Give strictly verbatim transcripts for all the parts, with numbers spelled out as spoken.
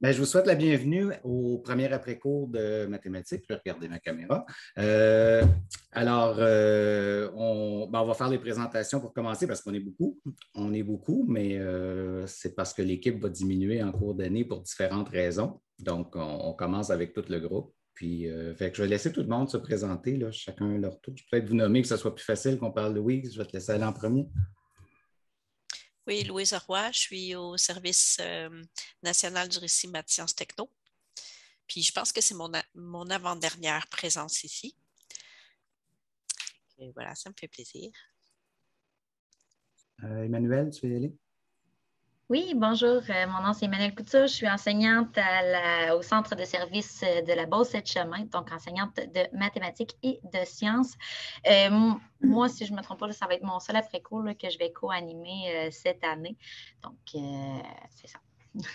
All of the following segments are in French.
Ben, je vous souhaite la bienvenue au premier après-cours de mathématiques. Je vais regarder ma caméra. Euh, alors, euh, on, ben, on va faire les présentations pour commencer parce qu'on est beaucoup. On est beaucoup, mais euh, c'est parce que l'équipe va diminuer en cours d'année pour différentes raisons. Donc, on, on commence avec tout le groupe. Puis, euh, fait que je vais laisser tout le monde se présenter, là, chacun leur tour. Je peux peut-être vous nommer que ce soit plus facile qu'on parle de Louise. Je vais te laisser aller en premier. Oui, Louise Roy, je suis au service euh, national du récit maths sciences techno. Puis je pense que c'est mon, a- mon avant-dernière présence ici. Et voilà, ça me fait plaisir. Euh, Emmanuel, tu veux y aller? Oui, bonjour. Euh, mon nom c'est Emmanuelle Couture. Je suis enseignante à la- au centre de service de la Beauce-Sept-Chemins, donc enseignante de mathématiques et de sciences. Euh, m- moi, si je ne me trompe pas, là, ça va être mon seul après-cours là, que je vais co-animer euh, cette année. Donc, euh, c'est ça.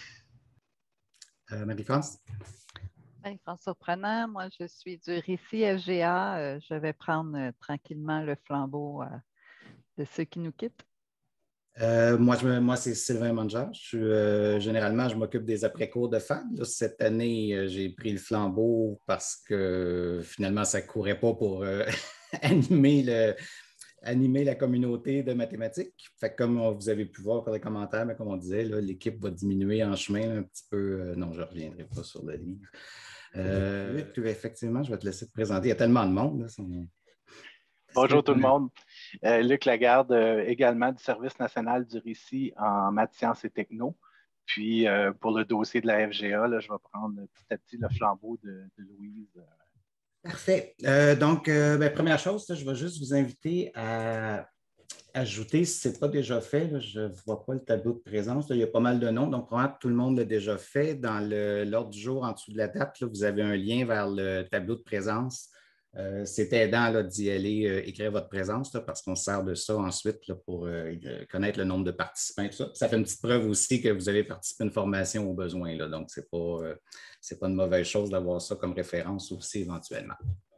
Euh, Marie-France? Marie-France Surprenant, moi je suis du récit F G A. Euh, je vais prendre euh, tranquillement le flambeau euh, de ceux qui nous quittent. Euh, moi, je, moi c'est Sylvain Manger. Je suis, euh, généralement, je m'occupe des après-cours de Fab. Là, cette année, euh, j'ai pris le flambeau parce que finalement, ça ne courait pas pour euh, animer, le, animer la communauté de mathématiques. Fait que comme on- vous avez pu voir par les commentaires, mais comme on disait, là, l'équipe va diminuer en chemin un petit peu. Euh, non, je ne reviendrai pas sur le livre. Euh, puis, effectivement, je vais te laisser te présenter. Il y a tellement de monde. Là, son... Bonjour tout le monde. Euh, Luc Lagarde, euh, également du Service national du récit en maths, sciences et techno. Puis euh, pour le dossier de la F G A, là, je vais prendre petit à petit le flambeau de, de Louise. Parfait. Euh, donc, euh, ben, première chose, là, je vais juste vous inviter à ajouter, si ce n'est pas déjà fait, là, je ne vois pas le tableau de présence, là, il y a pas mal de noms, donc probablement tout le monde l'a déjà fait. Dans le- l'ordre du jour, en dessous de la date, là, vous avez un lien vers le tableau de présence. Euh, c'est aidant là, d'y aller euh, écrire votre présence là, parce qu'on se sert de ça ensuite là, pour euh, connaître le nombre de participants. Tout ça. Ça fait une petite preuve aussi que vous avez participé à une formation au besoin. Là, donc, ce n'est pas, euh, c'est pas une mauvaise chose d'avoir ça comme référence aussi éventuellement.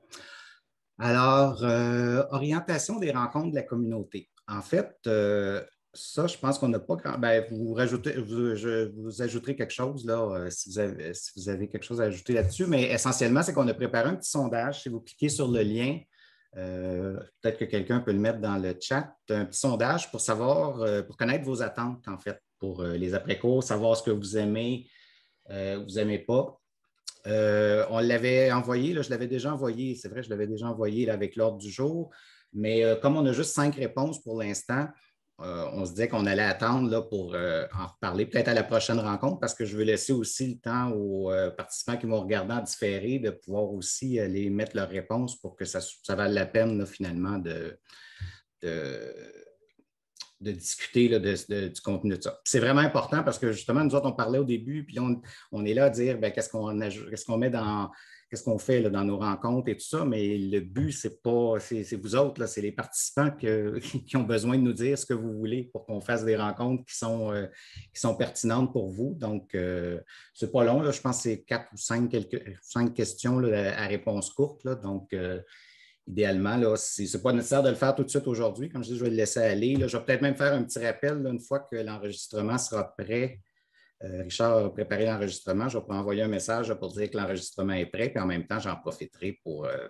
Alors, euh, orientation des rencontres de la communauté. En fait, euh, ça, je pense qu'on n'a pas grand. Ben, vous rajoutez, vous, je, vous ajouterez quelque chose là, euh, si vous avez, si vous avez quelque chose à ajouter là-dessus, mais essentiellement, c'est qu'on a préparé un petit sondage. Si vous cliquez sur le lien, euh, peut-être que quelqu'un peut le mettre dans le chat, un petit sondage pour savoir, euh, pour connaître vos attentes, en fait, pour euh, les après-cours, savoir ce que vous aimez, euh, vous n'aimez pas. Euh, on l'avait envoyé, là, je l'avais déjà envoyé, c'est vrai, je l'avais déjà envoyé là, avec l'ordre du jour, mais euh, comme on a juste cinq réponses pour l'instant, euh, on se disait qu'on allait attendre là, pour euh, en reparler peut-être à la prochaine rencontre parce que je veux laisser aussi le temps aux euh, participants qui vont regarder en différé de pouvoir aussi aller mettre leurs réponses pour que ça, ça vaille la peine là, finalement de, de de discuter là, de, de, du contenu de ça. C'est vraiment important parce que justement, nous autres, on parlait au début, puis on, on est là à dire ben, qu'est-ce qu'on qu'est-ce qu'on met dans, qu'est-ce qu'on fait là, dans nos rencontres et tout ça, mais le but, c'est pas, c'est, c'est vous autres, là, c'est les participants que, qui ont besoin de nous dire ce que vous voulez pour qu'on fasse des rencontres qui sont, euh, qui sont pertinentes pour vous. Donc, euh, c'est pas long, là, je pense que c'est quatre ou cinq, quelques, cinq questions là, à réponse courte. Là, donc, euh, idéalement, là, ce n'est pas nécessaire de le faire tout de suite aujourd'hui. Comme je dis, je vais le laisser aller. Là, je vais peut-être même faire un petit rappel là, une fois que l'enregistrement sera prêt. Euh, Richard a préparé l'enregistrement. Je vais envoyer un message là, pour dire que l'enregistrement est prêt. Puis en même temps, j'en profiterai pour, euh,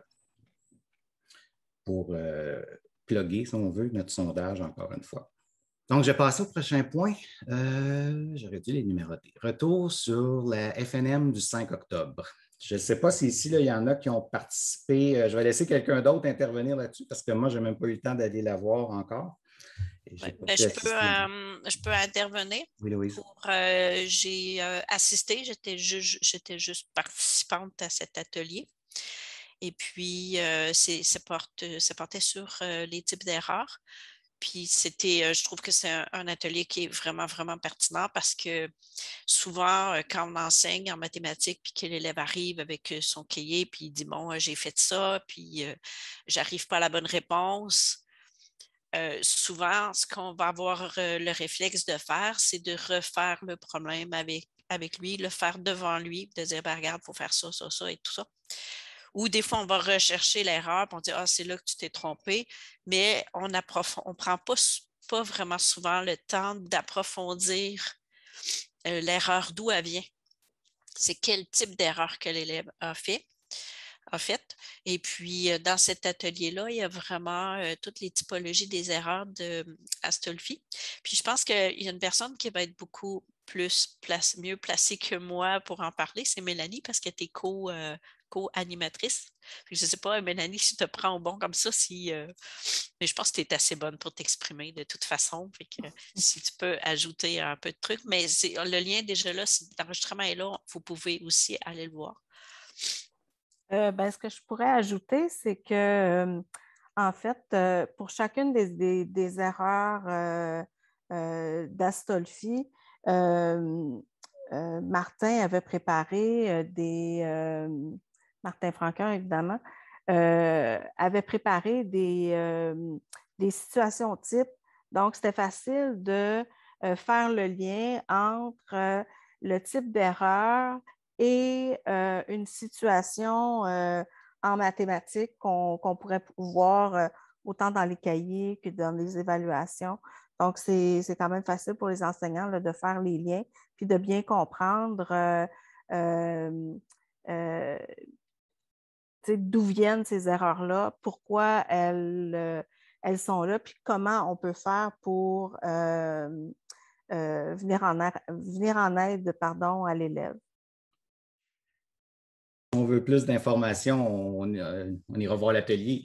pour euh, plugger, si on veut, notre sondage encore une fois. Donc, je vais passer au prochain point. Euh, J'aurais dû les numéroter. Retour sur la F N M du cinq octobre. Je ne sais pas si ici, là, il y en a qui ont participé. Je vais laisser quelqu'un d'autre intervenir là-dessus parce que moi, je n'ai même pas eu le temps d'aller la voir encore. Ouais, ben, je, peux, euh, je peux intervenir. Oui, Louise. Pour, euh, j'ai euh, assisté, j'étais, ju j'étais juste participante à cet atelier. Et puis, euh, ça, porte, ça portait sur euh, les types d'erreurs. Puis c'était, euh, je trouve que c'est un, un atelier qui est vraiment, vraiment pertinent parce que souvent, euh, quand on enseigne en mathématiques, puis que l'élève arrive avec euh, son cahier, puis il dit, bon, euh, j'ai fait ça, puis euh, j'arrive pas à la bonne réponse. Euh, souvent, ce qu'on va avoir euh, le réflexe de faire, c'est de refaire le problème avec, avec lui, le faire devant lui, de dire, ben, regarde, il faut faire ça, ça, ça et tout ça. Ou des fois, on va rechercher l'erreur, puis on dit, ah, c'est là que tu t'es trompé, mais on ne prend pas, pas vraiment souvent le temps d'approfondir euh, l'erreur, d'où elle vient. c'est quel type d'erreur que l'élève a fait. En fait. Et puis, dans cet atelier-là, il y a vraiment euh, toutes les typologies des erreurs d'Astolfi. Puis, je pense qu'il y a une personne qui va être beaucoup plus place, mieux placée que moi pour en parler, c'est Mélanie, parce qu'elle était co, euh, co-animatrice. Je ne sais pas, Mélanie, si tu te prends au bon comme ça, si, euh... mais je pense que tu es assez bonne pour t'exprimer de toute façon. Fait que, si tu peux ajouter un peu de trucs, mais le lien déjà là, si l'enregistrement est là, vous pouvez aussi aller le voir. Euh, ben, ce que je pourrais ajouter, c'est que, euh, en fait, euh, pour chacune des, des, des erreurs euh, euh, d'Astolfi, euh, euh, Martin avait préparé euh, des... Euh, Martin Franqueur, évidemment, euh, avait préparé des, euh, des situations types. Donc, c'était facile de euh, faire le lien entre euh, le type d'erreur et euh, une situation euh, en mathématiques qu'on qu'on pourrait voir euh, autant dans les cahiers que dans les évaluations. Donc, c'est quand même facile pour les enseignants là, de faire les liens, puis de bien comprendre euh, euh, euh, d'où viennent ces erreurs-là, pourquoi elles, euh, elles sont là, puis comment on peut faire pour euh, euh, venir, en aide, venir en aide pardon, à l'élève. Si on veut plus d'informations, on, euh, on ira voir l'atelier.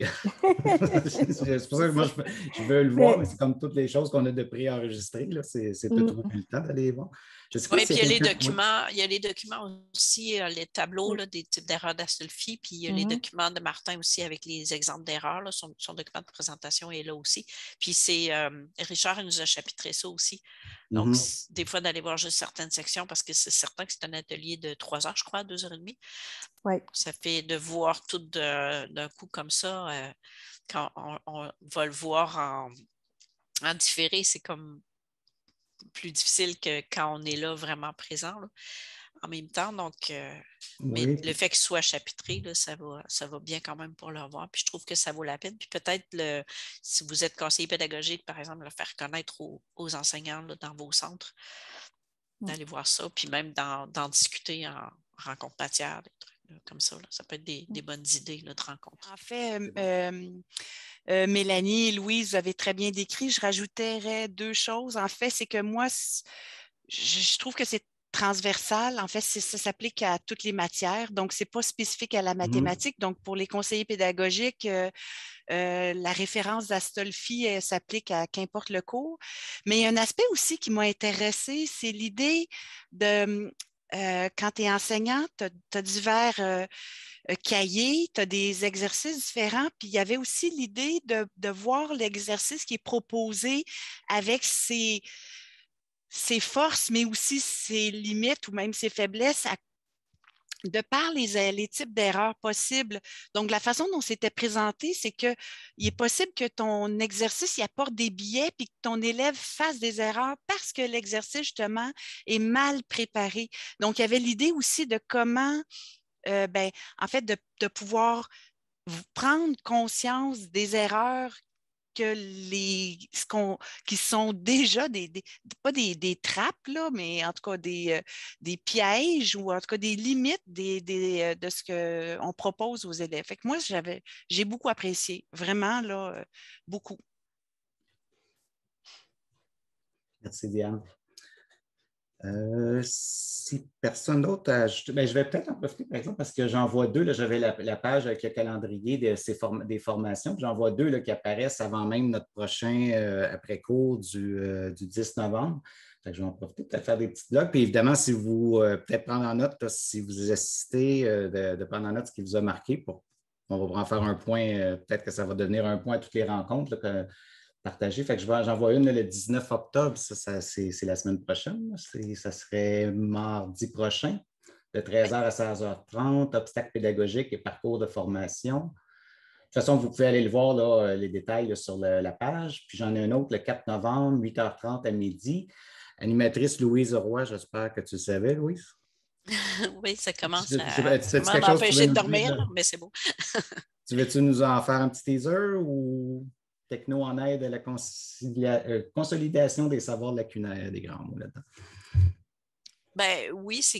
C'est pour ça que moi, je, je veux le voir, mais, mais c'est comme toutes les choses qu'on a de préenregistrées. C'est tout trouver le temps d'aller voir. Je sais pas oui, si puis il y a les quelqu'un... documents, oui. Il y a les documents aussi, euh, les tableaux oui. là, des types d'erreurs d'Astolfi, puis il y a mm-hmm. les documents de Martin aussi avec les exemples d'erreurs. Son, son document de présentation est là aussi. Puis c'est euh, Richard il nous a chapitré ça aussi. Donc, mm-hmm. des fois, d'aller voir juste certaines sections, parce que c'est certain que c'est un atelier de trois heures, je crois, deux heures et demie. Oui. Ça fait de voir tout d'un coup comme ça, euh, quand on, on va le voir en, en différé, c'est comme plus difficile que quand on est là vraiment présent là, en même temps. Donc, euh, oui. mais le fait qu'il soit chapitré, là, ça, va, ça va bien quand même pour le revoir. Puis je trouve que ça vaut la peine. Puis peut-être, le, si vous êtes conseiller pédagogique, par exemple, le faire connaître aux, aux enseignants là, dans vos centres, oui. d'aller voir ça, puis même d'en discuter en rencontre matière, des trucs là, comme ça. Là. Ça peut être des, des bonnes idées là, de rencontre. En fait, euh, Euh, Mélanie et Louise, vous avez très bien décrit. Je rajouterais deux choses. En fait, c'est que moi, je, je trouve que c'est transversal. En fait, ça s'applique à toutes les matières. Donc, ce n'est pas spécifique à la mathématique. Mmh. Donc, pour les conseillers pédagogiques, euh, euh, la référence d'Astolfi s'applique à qu'importe le cours. Mais il y a un aspect aussi qui m'a intéressée, c'est l'idée de, euh, quand tu es enseignant, tu as divers... Euh, cahier, tu as des exercices différents, puis il y avait aussi l'idée de, de voir l'exercice qui est proposé avec ses, ses forces, mais aussi ses limites ou même ses faiblesses, à, de par les, les types d'erreurs possibles. Donc, la façon dont c'était présenté, c'est qu'il est possible que ton exercice y apporte des biais puis que ton élève fasse des erreurs parce que l'exercice, justement, est mal préparé. Donc, il y avait l'idée aussi de comment Euh, ben, en fait, de, de pouvoir prendre conscience des erreurs que les, ce qu'on, qui sont déjà des, des pas des, des trappes, là, mais en tout cas des, euh, des pièges ou en tout cas des limites des, des, de ce qu'on propose aux élèves. Fait que moi, j'avais, j'ai beaucoup apprécié, vraiment, là, beaucoup. Merci, Diane. Euh, si personne d'autre a ajouté, ben, je vais peut-être en profiter, par exemple, parce que j'en vois deux. J'avais la, la page avec le calendrier de ces form des formations. J'en vois deux là, qui apparaissent avant même notre prochain euh, après-cours du, euh, du dix novembre. Fait que je vais en profiter, peut-être faire des petites blogs. Puis évidemment, si vous euh, peut-être prendre en note, là, si vous assistez, euh, de, de prendre en note ce qui vous a marqué. Pour, on va en faire un point, euh, peut-être que ça va devenir un point à toutes les rencontres là, que, partagé. Fait que j'en vois une là, le dix-neuf octobre, ça, ça c'est la semaine prochaine. Ça serait mardi prochain, de treize heures à seize heures trente, obstacles pédagogiques et parcours de formation. De toute façon, vous pouvez aller le voir, là, les détails là, sur le, la page. Puis j'en ai un autre le quatre novembre, huit heures trente à midi. Animatrice Louise Roy, j'espère que tu le savais, Louise. Oui, ça commence tu, à, tu, tu, tu, à m'empêcher de dormir, là, mais c'est beau. Tu veux-tu nous en faire un petit teaser ou... Techno en aide à la euh, consolidation des savoirs lacunaires, des grands mots là-dedans? Ben oui, c'est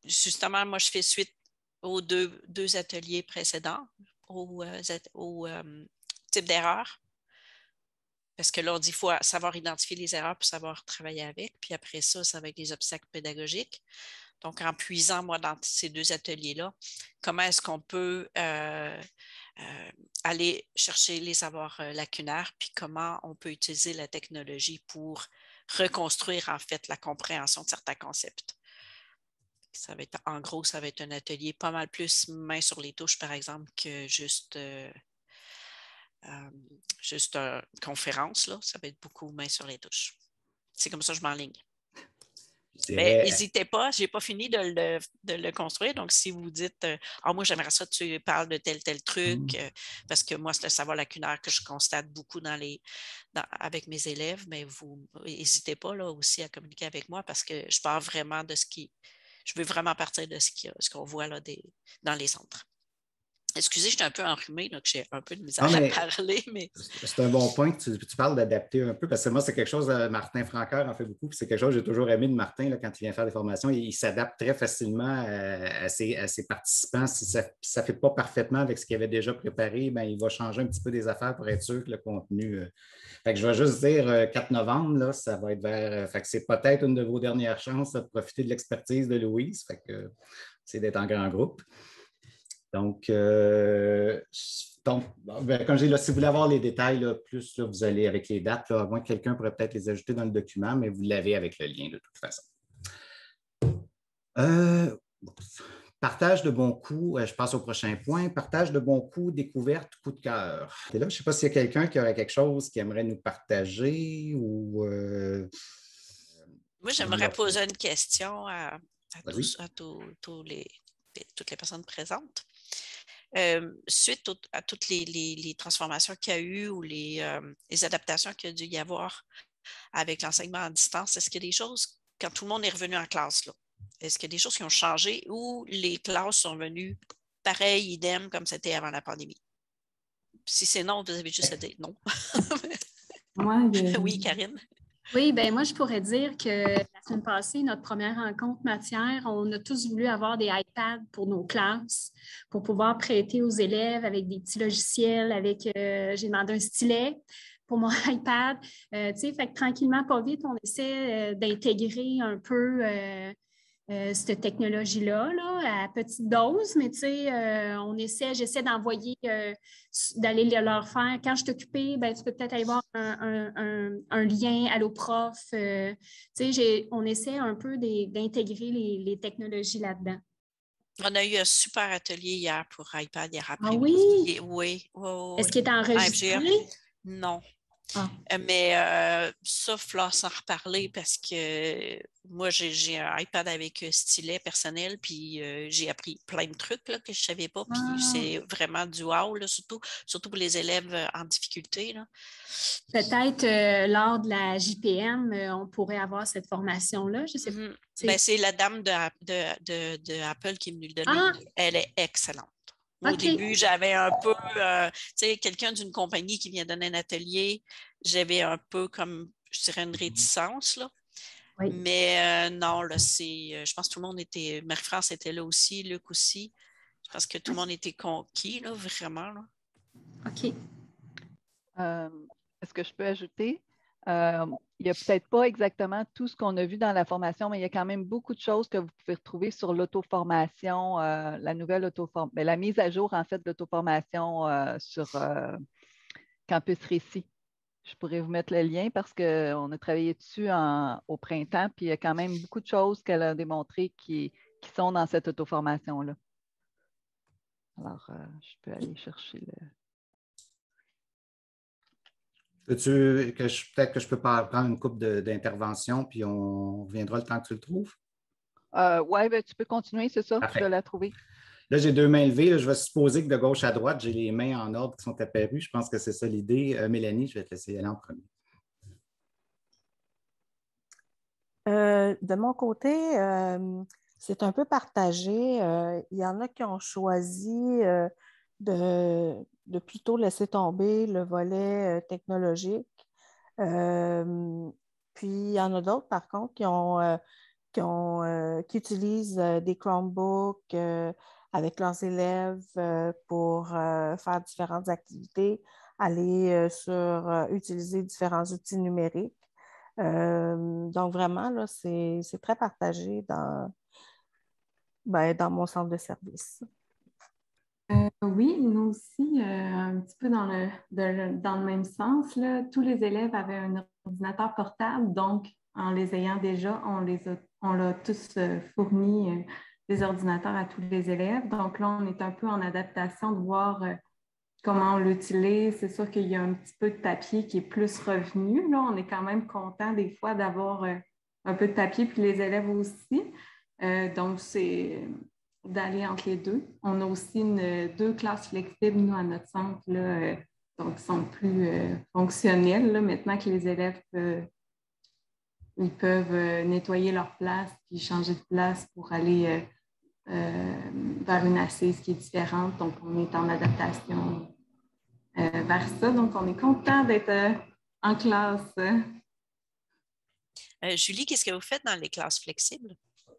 justement, moi, je fais suite aux deux, deux ateliers précédents, au, euh, au euh, type d'erreur. Parce que là, on dit qu'il faut savoir identifier les erreurs pour savoir travailler avec. Puis après ça, ça va être les obstacles pédagogiques. Donc, en puisant, moi, dans ces deux ateliers-là, comment est-ce qu'on peut euh, euh, aller chercher les savoirs euh, lacunaires, puis comment on peut utiliser la technologie pour reconstruire, en fait, la compréhension de certains concepts. Ça va être, en gros, ça va être un atelier pas mal plus main sur les touches, par exemple, que juste... Euh, Euh, juste une conférence, là, ça va être beaucoup main sur les touches. C'est comme ça que je m'enligne. Mais n'hésitez pas, je n'ai pas fini de le, de le construire. Donc, si vous dites euh, ah, moi, j'aimerais ça que tu parles de tel, tel truc, mm. euh, parce que moi, c'est le savoir lacunaire que je constate beaucoup dans les, dans, avec mes élèves, mais vous n'hésitez pas là, aussi à communiquer avec moi parce que je pars vraiment de ce qui. Je veux vraiment partir de ce, qui, ce qu'on voit là, des, dans les centres. Excusez, je suis un peu enrhumée, donc j'ai un peu de misère non, à parler. Mais... C'est un bon point que tu, tu parles d'adapter un peu, parce que moi, c'est quelque chose, Martin Francoeur en fait beaucoup, puis c'est quelque chose que j'ai toujours aimé de Martin là, quand il vient faire des formations. Il, il s'adapte très facilement à, à, ses, à ses participants. Si ça ne fait pas parfaitement avec ce qu'il avait déjà préparé, bien, il va changer un petit peu des affaires pour être sûr que le contenu. Euh... Fait que je vais juste dire euh, quatre novembre, là, ça va être vers. Euh, fait que c'est peut-être une de vos dernières chances de profiter de l'expertise de Louise. Fait que c'est d'être en grand groupe. Donc, euh, donc ben, comme je dis, là, si vous voulez avoir les détails, là, plus là, vous allez avec les dates, là, à moins que quelqu'un pourrait peut-être les ajouter dans le document, mais vous l'avez avec le lien de toute façon. Euh, partage de bons coups, je passe au prochain point. Partage de bons coups, découverte, coup de cœur. Et là, je ne sais pas s'il y a quelqu'un qui aurait quelque chose qui aimerait nous partager ou... Euh, Moi, j'aimerais poser une question à, à, tous, à tous, tous les, toutes les personnes présentes. Euh, suite au, à toutes les, les, les transformations qu'il y a eu ou les, euh, les adaptations qu'il y a dû y avoir avec l'enseignement à distance, est-ce qu'il y a des choses, quand tout le monde est revenu en classe, là, est-ce qu'il y a des choses qui ont changé ou les classes sont venues pareil, idem, comme c'était avant la pandémie? Si c'est non, vous avez juste à dire non. Moi, je... Oui, Karine. Oui, bien moi, je pourrais dire que la semaine passée, notre première rencontre matière, on a tous voulu avoir des iPads pour nos classes, pour pouvoir prêter aux élèves avec des petits logiciels, avec, euh, j'ai demandé un stylet pour mon iPad. Euh, tu sais, fait que tranquillement, pas vite, on essaie euh, d'intégrer un peu euh, euh, cette technologie-là, là, à petite dose, mais tu sais, euh, on essaie, j'essaie d'envoyer, euh, d'aller leur faire. Quand je t'occupais, ben, tu peux peut-être aller voir un, un, un, un lien Alloprof. Euh, tu sais, on essaie un peu d'intégrer les, les technologies là-dedans. On a eu un super atelier hier pour iPad hier après. Ah oui? Oui, oui. oui. Est-ce qu'il est enregistré? Non. Ah. Mais euh, ça, il va s'en reparler parce que moi, j'ai un iPad avec stylet personnel, puis euh, j'ai appris plein de trucs là, que je ne savais pas, puis ah. c'est vraiment du wow, là, surtout, surtout pour les élèves en difficulté. Peut-être euh, lors de la J P M, euh, on pourrait avoir cette formation-là, je ne sais mm-hmm. pas. Ben, c'est la dame de, de, de, de Apple qui est venue le donner. Ah. Elle est excellente. Au okay. début, j'avais un peu, euh, tu sais, quelqu'un d'une compagnie qui vient donner un atelier, j'avais un peu comme, je dirais, une réticence, là. Oui. Mais euh, non, là, c'est, je pense que tout le monde était, Marie-France était là aussi, Luc aussi. Je pense que tout le monde était conquis, là, vraiment, là. OK. Euh, est-ce que je peux ajouter? Euh, il n'y a peut-être pas exactement tout ce qu'on a vu dans la formation, mais il y a quand même beaucoup de choses que vous pouvez retrouver sur l'auto-formation, euh, la nouvelle auto-formation, la mise à jour, en fait, de l'auto-formation euh, sur euh, Campus Récit. Je pourrais vous mettre le lien parce qu'on a travaillé dessus en, au printemps, puis il y a quand même beaucoup de choses qu'elle a démontrées qui, qui sont dans cette auto-formation-là. Alors, euh, je peux aller chercher le... Peux-tu, que je, peut-être que je peux prendre une coupe d'intervention, puis on reviendra le temps que tu le trouves? Euh, oui, ben, tu peux continuer, c'est ça, Parfait. je vais la trouver. Là, j'ai deux mains levées. Là, je vais supposer que de gauche à droite, j'ai les mains en ordre qui sont apparues. Je pense que c'est ça l'idée. Euh, Mélanie, je vais te laisser y aller en premier. Euh, de mon côté, euh, c'est un peu partagé. Euh, il y en a qui ont choisi euh, de, de plutôt laisser tomber le volet euh, technologique. Euh, puis il y en a d'autres, par contre, qui ont, euh, qui, ont, euh, qui utilisent euh, des Chromebooks euh, avec leurs élèves euh, pour euh, faire différentes activités, aller euh, sur euh, utiliser différents outils numériques. Euh, donc, vraiment, là, c'est, c'est très partagé dans, ben, dans mon centre de service. Euh, oui, nous aussi, euh, un petit peu dans le, de, dans le même sens, là, tous les élèves avaient un ordinateur portable, donc en les ayant déjà, on les a, on l'a tous euh, fourni euh, des ordinateurs à tous les élèves. Donc là, on est un peu en adaptation de voir euh, comment on l'utilise. C'est sûr qu'il y a un petit peu de papier qui est plus revenu. Là, on est quand même content des fois d'avoir euh, un peu de papier, puis les élèves aussi. Euh, donc, c'est d'aller entre les deux. On a aussi une, deux classes flexibles, nous, à notre centre, là, euh, donc qui sont plus euh, fonctionnelles, là, maintenant que les élèves peuvent, ils peuvent euh, nettoyer leur place puis changer de place pour aller euh, euh, vers une assise qui est différente. Donc, on est en adaptation euh, vers ça. Donc, on est content d'être euh, en classe. Euh, Julie, qu'est-ce que vous faites dans les classes flexibles?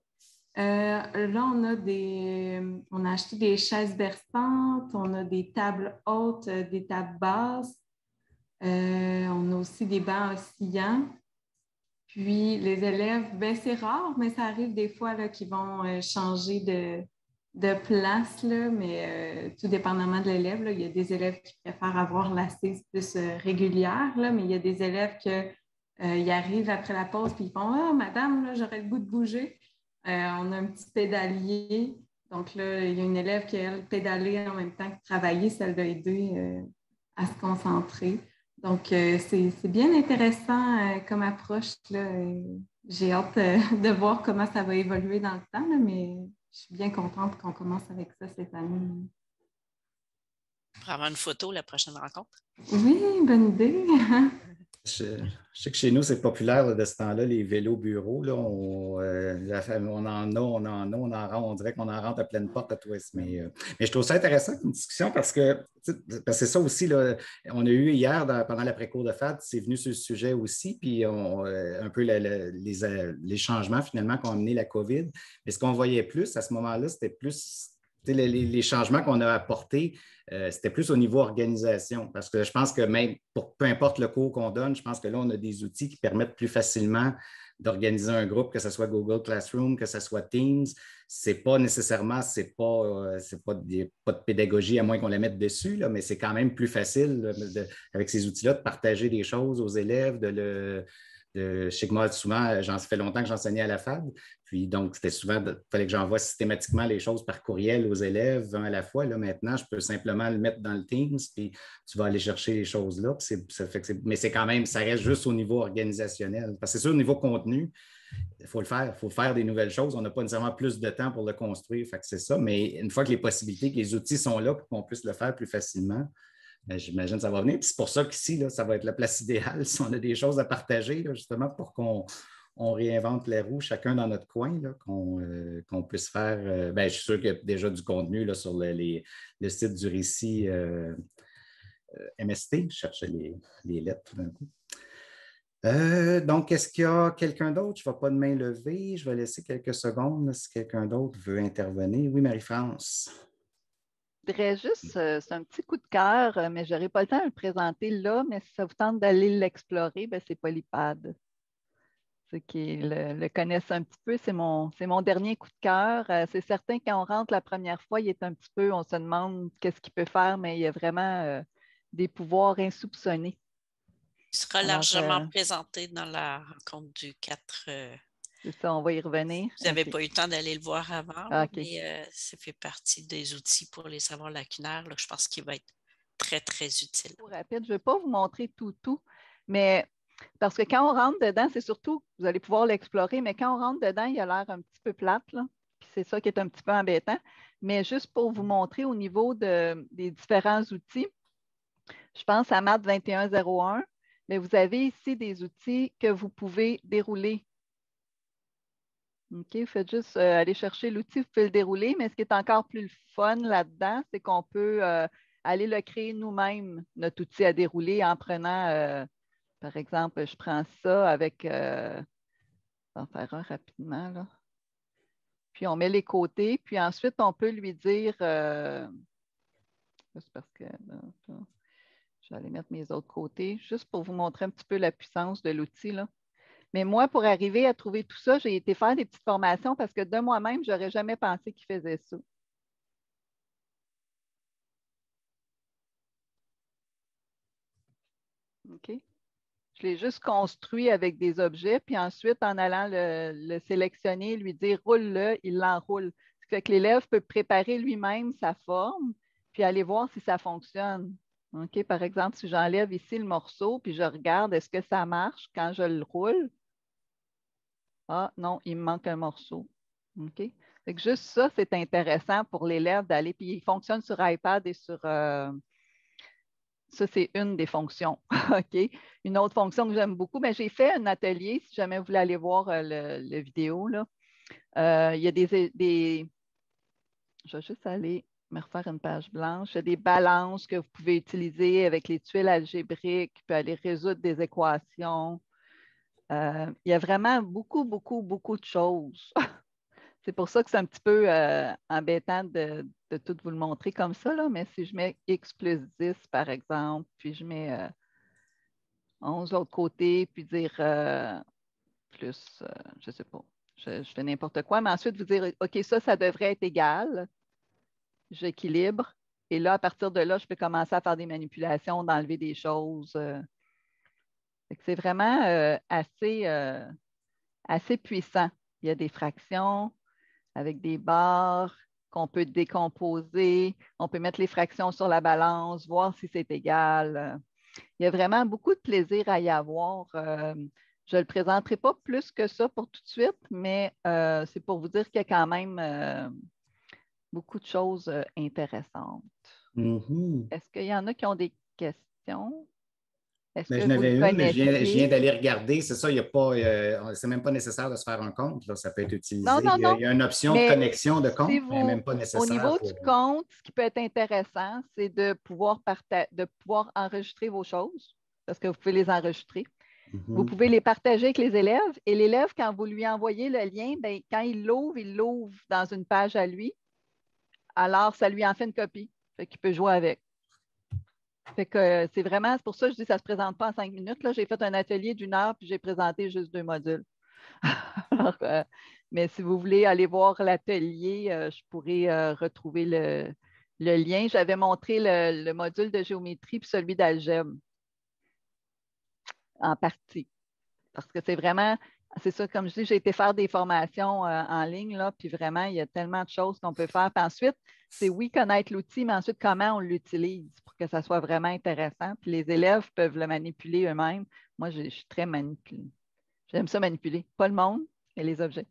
Euh, là, on a des, on a acheté des chaises berçantes, on a des tables hautes, euh, des tables basses, euh, on a aussi des bancs oscillants. Puis les élèves, ben c'est rare, mais ça arrive des fois là, qu'ils vont euh, changer de, de place, là, mais euh, tout dépendamment de l'élève. Là, il y a des élèves qui préfèrent avoir l'assise plus euh, régulière, là, mais il y a des élèves qui euh, arrivent après la pause et ils font « Ah, madame, là, j'aurais le goût de bouger ». Euh, on a un petit pédalier. Donc là, il y a une élève qui, elle, pédalait en même temps que travailler. Ça l'a aidé euh, à se concentrer. Donc, euh, c'est, c'est bien intéressant euh, comme approche. Là. J'ai hâte euh, de voir comment ça va évoluer dans le temps, là, mais je suis bien contente qu'on commence avec ça cette année. Pour avoir une photo la prochaine rencontre. Oui, bonne idée. Je, je sais que chez nous, c'est populaire là, de ce temps-là, les vélos bureaux. Là, on, euh, la, on en a, on en a, on en rentre, on dirait qu'on en rentre à pleine porte à tous. Mais, euh, mais je trouve ça intéressant comme discussion parce que, parce que c'est ça aussi, là, on a eu hier, dans, pendant l'après-cours de F A D, c'est venu sur le sujet aussi, puis on, un peu la, la, les, les changements finalement qu'ont amené la COVID. Mais ce qu'on voyait plus à ce moment-là, c'était plus les, les, les changements qu'on a apportés. Euh, c'était plus au niveau organisation, parce que je pense que même pour peu importe le cours qu'on donne, je pense que là, on a des outils qui permettent plus facilement d'organiser un groupe, que ce soit Google Classroom, que ce soit Teams. C'est pas nécessairement, c'est pas, euh, c'est pas, des, pas de pédagogie à moins qu'on la mette dessus, là, mais c'est quand même plus facile de, avec ces outils-là de partager des choses aux élèves, de le. De, je sais que moi, souvent, j'en fait longtemps que j'enseignais à la F A D. Puis donc, c'était souvent, il fallait que j'envoie systématiquement les choses par courriel aux élèves, un à la fois. Là, maintenant, je peux simplement le mettre dans le Teams, puis tu vas aller chercher les choses là. Puis c'est, ça fait que c'est, mais c'est quand même, ça reste juste au niveau organisationnel. Parce que c'est sûr, au niveau contenu, il faut le faire. Il faut faire des nouvelles choses. On n'a pas nécessairement plus de temps pour le construire. Fait que c'est ça. Mais une fois que les possibilités, que les outils sont là pour qu'on puisse le faire plus facilement, bien, j'imagine que ça va venir. Puis c'est pour ça qu'ici, là, ça va être la place idéale si on a des choses à partager, là, justement, pour qu'on on réinvente la roue, chacun dans notre coin, là, qu'on, euh, qu'on puisse faire. Euh, bien, je suis sûr qu'il y a déjà du contenu là, sur le, les, le site du récit euh, euh, M S T. Je cherchais les, les lettres tout d'un coup. Euh, donc, est-ce qu'il y a quelqu'un d'autre? Je ne vois pas de main levée. Je vais laisser quelques secondes là, si quelqu'un d'autre veut intervenir. Oui, Marie-France. Je voudrais juste, euh, c'est un petit coup de cœur, euh, mais je n'aurai pas le temps de le présenter là, mais si ça vous tente d'aller l'explorer, ben, c'est Polypad. Ceux qui le, le connaissent un petit peu, c'est mon, c'est mon dernier coup de cœur. Euh, c'est certain, quand on rentre la première fois, il est un petit peu, on se demande qu'est-ce qu'il peut faire, mais il y a vraiment euh, des pouvoirs insoupçonnés. Il sera Alors, largement euh, présenté dans la rencontre du quatre. Euh, c'est ça, on va y revenir. Vous n'avez okay. pas eu le temps d'aller le voir avant, ah, okay. mais euh, ça fait partie des outils pour les savoirs lacunaires. Là, je pense qu'il va être très, très utile. Rapide, je ne vais pas vous montrer tout, tout, mais parce que quand on rentre dedans, c'est surtout, vous allez pouvoir l'explorer, mais quand on rentre dedans, il a l'air un petit peu plate, là. Puis c'est ça qui est un petit peu embêtant. Mais juste pour vous montrer au niveau de, des différents outils, je pense à Math vingt et un zéro un, mais vous avez ici des outils que vous pouvez dérouler. OK, vous faites juste euh, aller chercher l'outil, vous pouvez le dérouler, mais ce qui est encore plus fun là-dedans, c'est qu'on peut euh, aller le créer nous-mêmes, notre outil à dérouler, en prenant, euh, par exemple, je prends ça avec, euh, Je vais en faire un rapidement, là. Puis on met les côtés, puis ensuite on peut lui dire, euh, c'est parce que là, là, je vais aller mettre mes autres côtés, juste pour vous montrer un petit peu la puissance de l'outil, là. Mais moi, pour arriver à trouver tout ça, j'ai été faire des petites formations parce que de moi-même, je n'aurais jamais pensé qu'il faisait ça. OK? Je l'ai juste construit avec des objets, puis ensuite, en allant le, le sélectionner, lui dire « roule-le », il l'enroule. Ce qui fait que l'élève peut préparer lui-même sa forme, puis aller voir si ça fonctionne. OK? Par exemple, si j'enlève ici le morceau, puis je regarde, est-ce que ça marche quand je le roule? Ah non, il me manque un morceau. OK? Fait que juste ça, c'est intéressant pour l'élève d'aller, puis il fonctionne sur iPad et sur... Euh, ça, c'est une des fonctions. OK? Une autre fonction que j'aime beaucoup, mais j'ai fait un atelier, si jamais vous voulez aller voir euh, le, le vidéo, là. Euh, il y a des, des... Je vais juste aller me refaire une page blanche. Il y a des balances que vous pouvez utiliser avec les tuiles algébriques, puis aller résoudre des équations. Euh, il y a vraiment beaucoup, beaucoup, beaucoup de choses. C'est pour ça que c'est un petit peu euh, embêtant de, de tout vous le montrer comme ça, là. Mais si je mets x plus dix, par exemple, puis je mets euh, onze de l'autre côté, puis dire euh, plus, euh, je ne sais pas, je, je fais n'importe quoi, mais ensuite vous dire, OK, ça, ça devrait être égal. J'équilibre. Et là, à partir de là, je peux commencer à faire des manipulations, d'enlever des choses. Euh. C'est vraiment euh, assez, euh, assez puissant. Il y a des fractions avec des barres qu'on peut décomposer. On peut mettre les fractions sur la balance, voir si c'est égal. Il y a vraiment beaucoup de plaisir à y avoir. Euh, je ne le présenterai pas plus que ça pour tout de suite, mais euh, c'est pour vous dire qu'il y a quand même euh, beaucoup de choses euh, intéressantes. Mm-hmm. Est-ce qu'il y en a qui ont des questions? Est-ce Mais que je vous n'avais le une, mais je viens, je viens connaissiez? d'aller regarder. C'est ça, il y a pas, euh, c'est même pas nécessaire de se faire un compte. Là, ça peut être utilisé. Non, non, Il y a, non. il y a une option de Mais connexion de si compte, mais vous, même pas au nécessaire niveau pour. du compte, ce qui peut être intéressant, c'est de pouvoir, parta- de pouvoir enregistrer vos choses, parce que vous pouvez les enregistrer. Mm-hmm. Vous pouvez les partager avec les élèves et l'élève, quand vous lui envoyez le lien, bien, quand il l'ouvre, il l'ouvre dans une page à lui. Alors, ça lui en fait une copie. Fait qu'il peut jouer avec. Fait que euh, c'est vraiment, c'est pour ça que je dis que ça ne se présente pas en cinq minutes. Là, j'ai fait un atelier d'une heure puis j'ai présenté juste deux modules. Alors, euh, mais si vous voulez aller voir l'atelier, euh, je pourrais euh, retrouver le, le lien. J'avais montré le, le module de géométrie puis celui d'algèbre en partie. Parce que c'est vraiment, c'est ça, comme je dis, j'ai été faire des formations euh, en ligne, là, puis vraiment, il y a tellement de choses qu'on peut faire. Puis ensuite, c'est oui, connaître l'outil, mais ensuite, comment on l'utilise pour que ça soit vraiment intéressant. Puis les élèves peuvent le manipuler eux-mêmes. Moi, je, je suis très manipulée. J'aime ça manipuler. Pas le monde, mais les objets.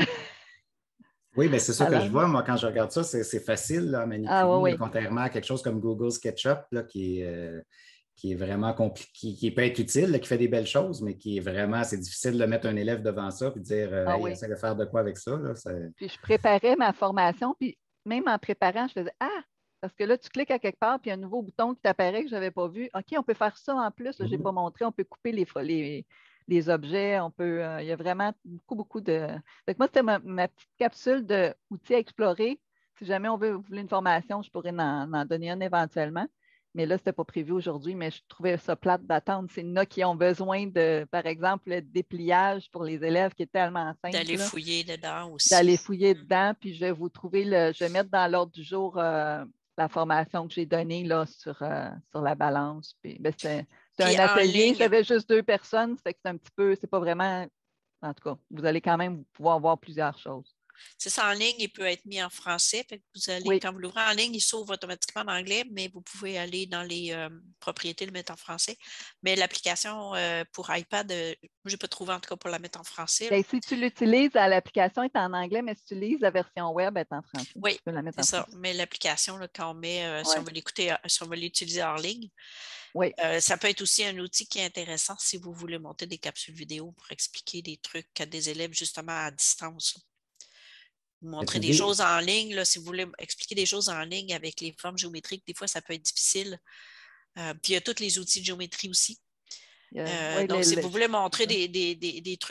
Oui, mais c'est ça Alors, que je vois, moi, quand je regarde ça, c'est, c'est facile là, à manipuler, ah, ouais, là, oui. contrairement à quelque chose comme Google SketchUp, là, qui est, euh, qui est vraiment compliqué, qui peut être utile, là, qui fait des belles choses, mais qui est vraiment, c'est difficile de mettre un élève devant ça et de dire, euh, Ah, hey, oui. essaie de faire de quoi avec ça. Là, puis je préparais ma formation, puis même en préparant, je faisais Ah, parce que là, tu cliques à quelque part, puis il y a un nouveau bouton qui t'apparaît que je n'avais pas vu. OK, on peut faire ça en plus. Je n'ai Mm-hmm. pas montré. On peut couper les, les, les objets. On peut, euh, il y a vraiment beaucoup, beaucoup de. Fait que moi, c'était ma, ma petite capsule d'outils à explorer. Si jamais on veut, vous voulez une formation, je pourrais en, en donner une éventuellement. Mais là, ce n'était pas prévu aujourd'hui, mais je trouvais ça plate d'attendre. C'est là qui ont besoin de, par exemple, le dépliage pour les élèves qui est tellement simple. D'aller là. fouiller dedans aussi. D'aller fouiller dedans, puis je vais vous trouver, le, je vais mettre dans l'ordre du jour euh, la formation que j'ai donnée là, sur, euh, sur la balance. Puis, ben, c'est, c'est un atelier, ligne, j'avais juste deux personnes, ça fait que c'est un petit peu, c'est pas vraiment, en tout cas, vous allez quand même pouvoir voir plusieurs choses. C'est ça, en ligne, il peut être mis en français. Fait que vous allez, oui. Quand vous l'ouvrez en ligne, il s'ouvre automatiquement en anglais, mais vous pouvez aller dans les euh, propriétés, le mettre en français. Mais l'application euh, pour iPad, euh, je n'ai pas trouvé en tout cas pour la mettre en français. Bien, si tu l'utilises, l'application est en anglais, mais si tu lises la version web, elle est en français. Oui, tu peux la mettre c'est en ça. français. Mais l'application, là, quand on met, euh, ouais. si on veut l'écouter, si on veut l'utiliser en ligne, oui. euh, ça peut être aussi un outil qui est intéressant si vous voulez monter des capsules vidéo pour expliquer des trucs à des élèves justement à distance. Là. Montrer des choses en ligne, là, si vous voulez expliquer des choses en ligne avec les formes géométriques, des fois, ça peut être difficile. Euh, puis, il y a tous les outils de géométrie aussi. Euh, oui, donc, les, si les... vous voulez montrer des, des, des, des trucs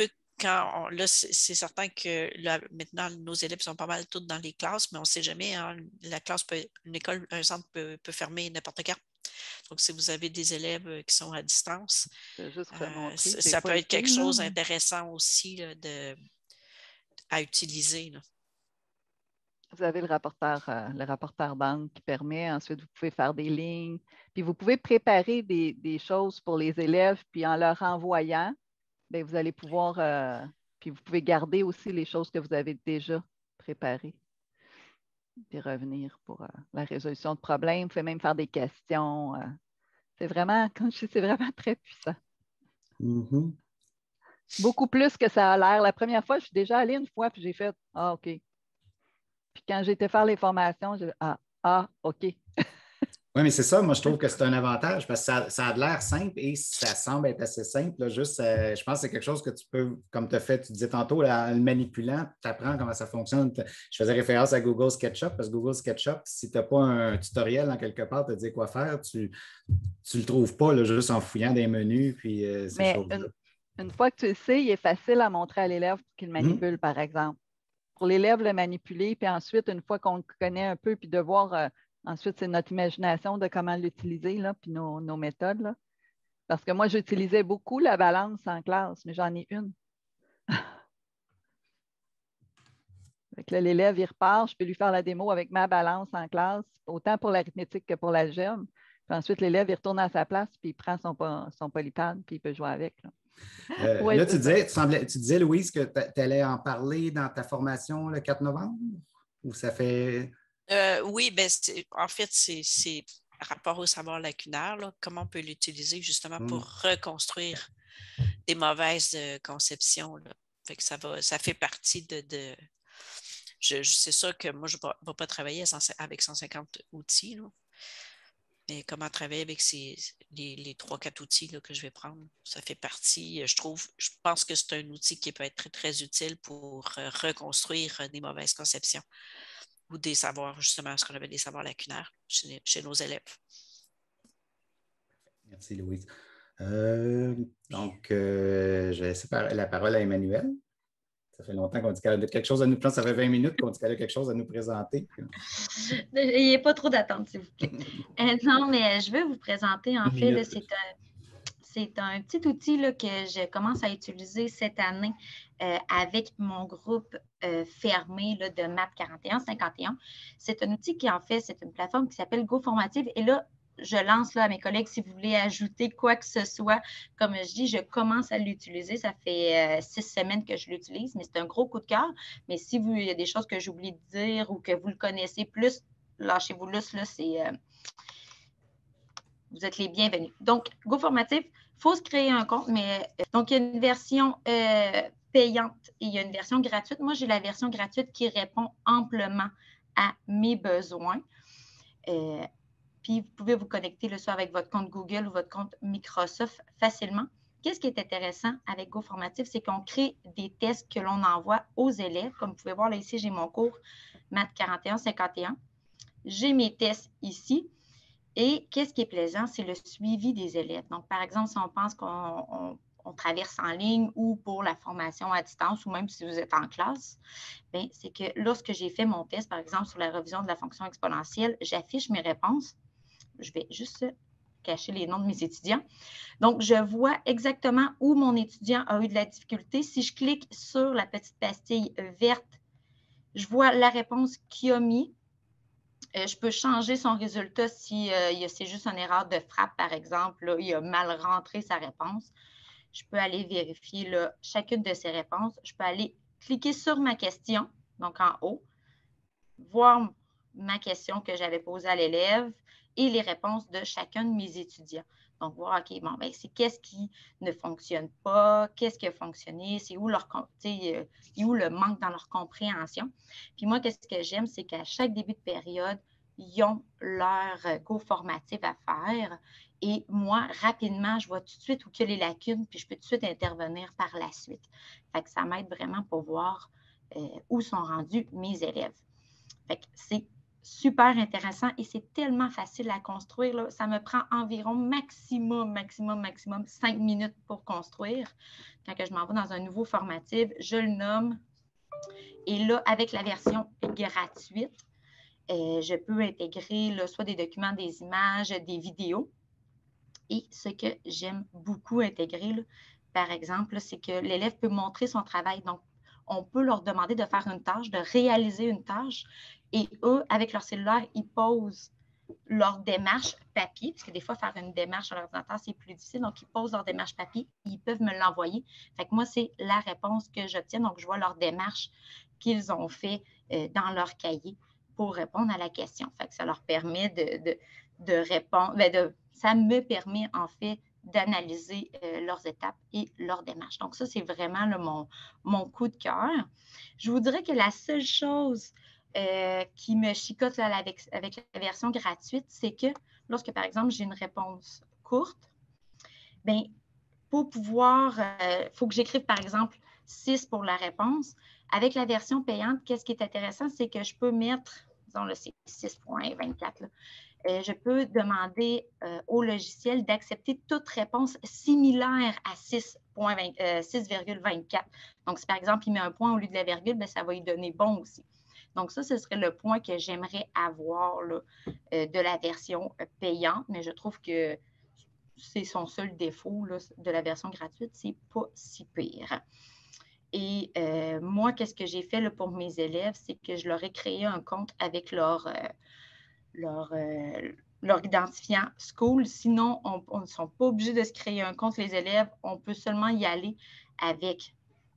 quand on, là, c'est certain que là, maintenant, nos élèves sont pas mal tous dans les classes, mais on ne sait jamais. Hein, la classe peut, une école, un centre peut, peut fermer n'importe quand. Donc, si vous avez des élèves qui sont à distance, juste euh, ça peut être quelque chose d'intéressant aussi là, de, à utiliser. Là. Vous avez le rapporteur, euh, le rapporteur banque qui permet, ensuite, vous pouvez faire des lignes, puis vous pouvez préparer des, des choses pour les élèves, puis en leur envoyant, bien, vous allez pouvoir, euh, puis vous pouvez garder aussi les choses que vous avez déjà préparées, puis revenir pour euh, la résolution de problèmes. Vous pouvez même faire des questions. Euh, c'est vraiment, comme je dis, c'est vraiment très puissant. Mm-hmm. Beaucoup plus que ça a l'air. La première fois, je suis déjà allée une fois, puis j'ai fait « Ah, OK ». Puis quand j'ai été faire les formations, j'ai dit « Ah, ah, OK ». Oui, mais c'est ça, moi je trouve que c'est un avantage parce que ça, ça a l'air simple et ça semble être assez simple. Là, juste, euh, je pense que c'est quelque chose que tu peux, comme tu as fait, tu disais tantôt, là, en le manipulant, tu apprends comment ça fonctionne. Je faisais référence à Google SketchUp parce que Google SketchUp, si tu n'as pas un tutoriel en quelque part, te dire quoi faire, tu ne le trouves pas là, juste en fouillant des menus puis euh, ces mais choses-là. Une, une fois que tu le sais, il est facile à montrer à l'élève pour qu'il le manipule, mmh. par exemple. Pour l'élève, le manipuler, puis ensuite, une fois qu'on le connaît un peu, puis de voir. Euh, Ensuite, c'est notre imagination de comment l'utiliser, là, puis nos, nos méthodes. Là. Parce que moi, j'utilisais beaucoup la balance en classe, mais j'en ai une. L'élève, il repart, je peux lui faire la démo avec ma balance en classe, autant pour l'arithmétique que pour l'algèbre. Puis ensuite, l'élève, il retourne à sa place, puis il prend son, son polypad, puis il peut jouer avec. Là, euh, ouais, là tu, disais, tu, semblais, tu disais, Louise, que tu allais en parler dans ta formation le quatre novembre? Ou ça fait... Euh, oui, ben, en fait, c'est par rapport au savoir lacunaire, là, comment on peut l'utiliser justement mmh. pour reconstruire des mauvaises euh, conceptions. Là. Fait que ça, va, ça fait partie de... de je, je, c'est sûr que moi, je ne vais pas travailler avec cent cinquante outils, là. Mais comment travailler avec ces, les, les trois quatre outils là, que je vais prendre, ça fait partie, je trouve, je pense que c'est un outil qui peut être très, très utile pour euh, reconstruire des mauvaises conceptions. Ou des savoirs, justement, ce qu'on appelle des savoirs lacunaires chez, chez nos élèves. Merci, Louise. Euh, donc, euh, je vais laisser la parole à Emmanuelle. Ça fait longtemps qu'on dit qu'elle a quelque chose à nous présenter. Ça fait vingt minutes qu'on dit qu'elle a quelque chose à nous présenter. Il n'y a pas trop d'attente, s'il vous plaît. Euh, non, mais je veux vous présenter, en fait, c'est un... C'est un petit outil là, que je commence à utiliser cette année euh, avec mon groupe euh, fermé là, de Maths quarante et un cinquante et un. C'est un outil qui, en fait, c'est une plateforme qui s'appelle GoFormative. Et là, je lance là, à mes collègues, si vous voulez ajouter quoi que ce soit, comme je dis, je commence à l'utiliser. Ça fait euh, six semaines que je l'utilise, mais c'est un gros coup de cœur. Mais si vous, il y a des choses que j'oublie de dire ou que vous le connaissez plus, lâchez-vous là, c'est... Euh, vous êtes les bienvenus. Donc, GoFormative, il faut se créer un compte, mais euh, donc il y a une version euh, payante et il y a une version gratuite. Moi, j'ai la version gratuite qui répond amplement à mes besoins. Euh, puis, vous pouvez vous connecter le soir avec votre compte Google ou votre compte Microsoft facilement. Qu'est-ce qui est intéressant avec GoFormative, c'est qu'on crée des tests que l'on envoie aux élèves. Comme vous pouvez voir, là, ici, j'ai mon cours Maths quarante et un cinquante et un. J'ai mes tests ici. Et qu'est-ce qui est plaisant, c'est le suivi des élèves. Donc, par exemple, si on pense qu'on on, on traverse en ligne ou pour la formation à distance ou même si vous êtes en classe, bien, c'est que lorsque j'ai fait mon test, par exemple, sur la révision de la fonction exponentielle, j'affiche mes réponses. Je vais juste cacher les noms de mes étudiants. Donc, je vois exactement où mon étudiant a eu de la difficulté. Si je clique sur la petite pastille verte, je vois la réponse qu'il a mis. Euh, je peux changer son résultat si euh, c'est juste une erreur de frappe, par exemple. Là, il a mal rentré sa réponse. Je peux aller vérifier là, chacune de ses réponses. Je peux aller cliquer sur ma question, donc en haut, voir ma question que j'avais posée à l'élève et les réponses de chacun de mes étudiants. Donc, voir, OK, bon, ben, c'est qu'est-ce qui ne fonctionne pas, qu'est-ce qui a fonctionné, c'est où, leur, euh, où le manque dans leur compréhension. Puis moi, qu'est-ce que j'aime, c'est qu'à chaque début de période, ils ont leur GoFormative à faire. Et moi, rapidement, je vois tout de suite où il y a les lacunes, puis je peux tout de suite intervenir par la suite. Fait que ça m'aide vraiment pour voir euh, où sont rendus mes élèves. Fait que c'est super intéressant et c'est tellement facile à construire. Là. Ça me prend environ maximum, maximum, maximum cinq minutes pour construire. Quand je m'en vais dans un nouveau formatif, je le nomme. Et là, avec la version gratuite, euh, je peux intégrer là, soit des documents, des images, des vidéos. Et ce que j'aime beaucoup intégrer, là, par exemple, c'est que l'élève peut montrer son travail. Donc, on peut leur demander de faire une tâche, de réaliser une tâche. Et eux, avec leur cellulaire, ils posent leur démarche papier, parce que des fois, faire une démarche sur l'ordinateur, c'est plus difficile. Donc, ils posent leur démarche papier, ils peuvent me l'envoyer. Fait que moi, c'est la réponse que j'obtiens. Donc, je vois leur démarche qu'ils ont fait euh, dans leur cahier pour répondre à la question. Fait que ça leur permet de, de, de répondre, bien de, ça me permet en fait d'analyser euh, leurs étapes et leurs démarches. Donc, ça, c'est vraiment là, mon, mon coup de cœur. Je vous dirais que la seule chose euh, qui me chicote là, avec, avec la version gratuite, c'est que lorsque, par exemple, j'ai une réponse courte, bien, pour pouvoir, il euh, faut que j'écrive, par exemple, six pour la réponse. Avec la version payante, qu'est-ce qui est intéressant, c'est que je peux mettre, disons, là, c'est six virgule vingt-quatre, Euh, je peux demander euh, au logiciel d'accepter toute réponse similaire à six virgule vingt-quatre. Donc, si par exemple, il met un point au lieu de la virgule, bien, ça va lui donner bon aussi. Donc, ça, ce serait le point que j'aimerais avoir là, euh, de la version payante, mais je trouve que c'est son seul défaut là, de la version gratuite, c'est pas si pire. Et euh, moi, qu'est-ce que j'ai fait là, pour mes élèves, c'est que je leur ai créé un compte avec leur... Euh, Leur, euh, leur identifiant school. Sinon, on ne sont pas obligés de se créer un compte, les élèves. On peut seulement y aller avec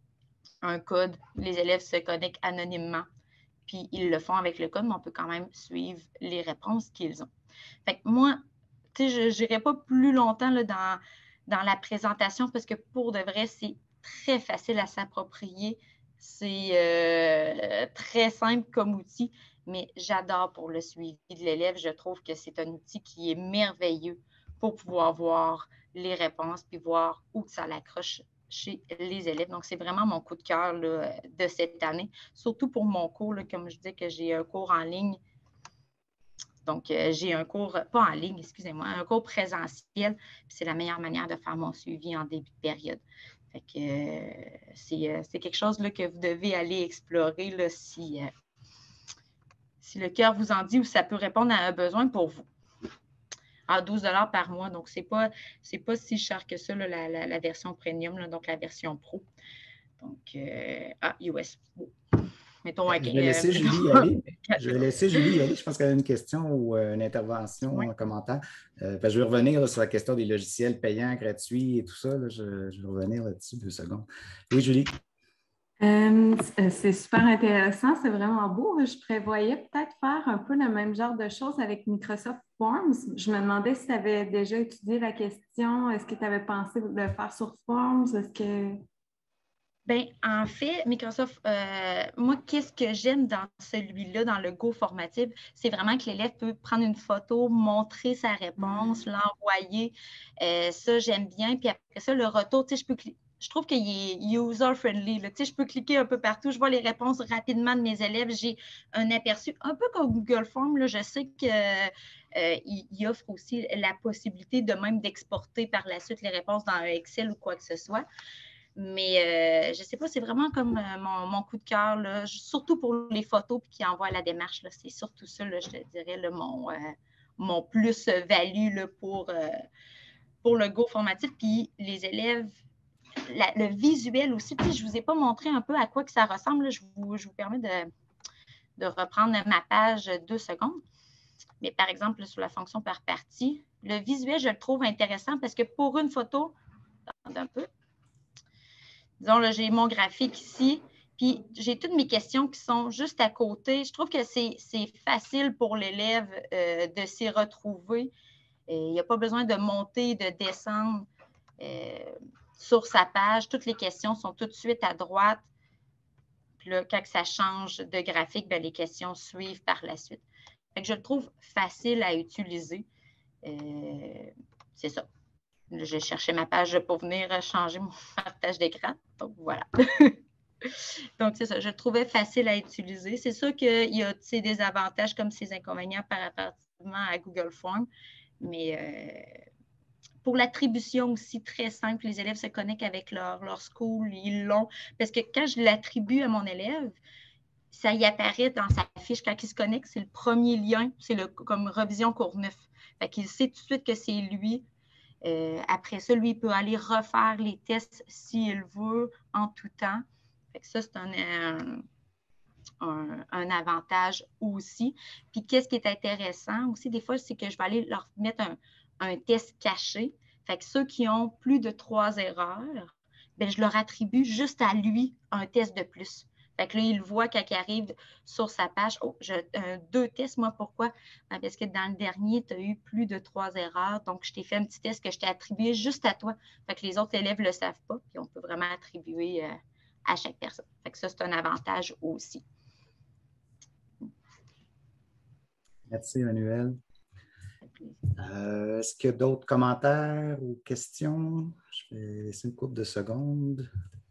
un code. Les élèves se connectent anonymement, puis ils le font avec le code, mais on peut quand même suivre les réponses qu'ils ont. Fait que moi, tu sais, je n'irai pas plus longtemps là, dans, dans la présentation parce que pour de vrai, c'est très facile à s'approprier. C'est euh, très simple comme outil. Mais j'adore pour le suivi de l'élève. Je trouve que c'est un outil qui est merveilleux pour pouvoir voir les réponses puis voir où ça l'accroche chez les élèves. Donc, c'est vraiment mon coup de cœur là, de cette année, surtout pour mon cours, là, comme je disais que j'ai un cours en ligne. Donc, euh, j'ai un cours, pas en ligne, excusez-moi, un cours présentiel. C'est la meilleure manière de faire mon suivi en début de période. Fait que euh, c'est, euh, c'est quelque chose là, que vous devez aller explorer là, si... Euh, si le cœur vous en dit ou ça peut répondre à un besoin pour vous. À douze dollars par mois, donc ce n'est pas, c'est pas si cher que ça, là, la, la, la version premium, là, donc la version pro. Donc, euh, ah, U S. Oh. Mettons un, je vais laisser euh, Julie y aller. Je vais laisser Julie y aller. Je pense qu'elle a une question ou une intervention, oui. Un commentaire. Euh, je vais revenir là, sur la question des logiciels payants, gratuits et tout ça. Là, je, je vais revenir là-dessus deux secondes. Oui, Julie. Euh, c'est super intéressant, c'est vraiment beau. Je prévoyais peut-être faire un peu le même genre de choses avec Microsoft Forms. Je me demandais si tu avais déjà étudié la question. Est-ce que tu avais pensé de le faire sur Forms? Est-ce que... Bien, en fait, Microsoft, euh, moi, qu'est-ce que j'aime dans celui-là, dans le Go formative, c'est vraiment que l'élève peut prendre une photo, montrer sa réponse, mmh. l'envoyer. Euh, ça, j'aime bien. Puis après ça, le retour, tu sais, je peux cliquer. Je trouve qu'il est user-friendly. Tu sais, je peux cliquer un peu partout. Je vois les réponses rapidement de mes élèves. J'ai un aperçu, un peu comme Google Forms. Là, je sais qu'il euh, offre aussi la possibilité de même d'exporter par la suite les réponses dans un Excel ou quoi que ce soit. Mais euh, je ne sais pas, c'est vraiment comme euh, mon, mon coup de cœur, là, surtout pour les photos puis qui envoient la démarche. Là, c'est surtout ça, là, je te dirais, là, mon, euh, mon plus-value là, pour, euh, pour le Go formatif. Puis les élèves, la, le visuel aussi. Puis je ne vous ai pas montré un peu à quoi que ça ressemble. Là. Je, vous, je vous permets de, de reprendre ma page deux secondes. Mais par exemple, là, sur la fonction par partie, le visuel, je le trouve intéressant parce que pour une photo, attendez un peu. Disons, là, j'ai mon graphique ici, puis j'ai toutes mes questions qui sont juste à côté. Je trouve que c'est, c'est facile pour l'élève euh, de s'y retrouver. Il n'y a pas besoin de monter, de descendre euh, sur sa page. Toutes les questions sont tout de suite à droite. Puis là, quand ça change de graphique, bien, les questions suivent par la suite. Fait que je le trouve facile à utiliser. Euh, c'est ça. Je cherchais ma page pour venir changer mon partage d'écran. Donc, voilà. Donc, c'est ça, je le trouvais facile à utiliser. C'est sûr qu'il y a des avantages comme ses inconvénients par rapport à Google Forms, mais euh, pour l'attribution aussi, très simple, les élèves se connectent avec leur, leur school, ils l'ont. Parce que quand je l'attribue à mon élève, ça y apparaît dans sa fiche quand il se connecte, c'est le premier lien, c'est le, comme révision cours neuf. Fait qu'il sait tout de suite que c'est lui. Euh, après ça, lui, il peut aller refaire les tests s'il veut en tout temps. Fait que ça, c'est un, un, un, un avantage aussi. Puis, qu'est-ce qui est intéressant aussi, des fois, c'est que je vais aller leur mettre un, un test caché. Fait que ceux qui ont plus de trois erreurs, bien, je leur attribue juste à lui un test de plus. Fait que là, il voit quand il arrive sur sa page, oh, j'ai euh, deux tests, moi, pourquoi? Ben, parce que dans le dernier, tu as eu plus de trois erreurs, donc je t'ai fait un petit test que je t'ai attribué juste à toi. Fait que les autres élèves ne le savent pas, puis on peut vraiment attribuer euh, à chaque personne. Fait que ça, c'est un avantage aussi. Merci, Emmanuelle. Euh, est-ce qu'il y a d'autres commentaires ou questions? Je vais laisser une couple de secondes.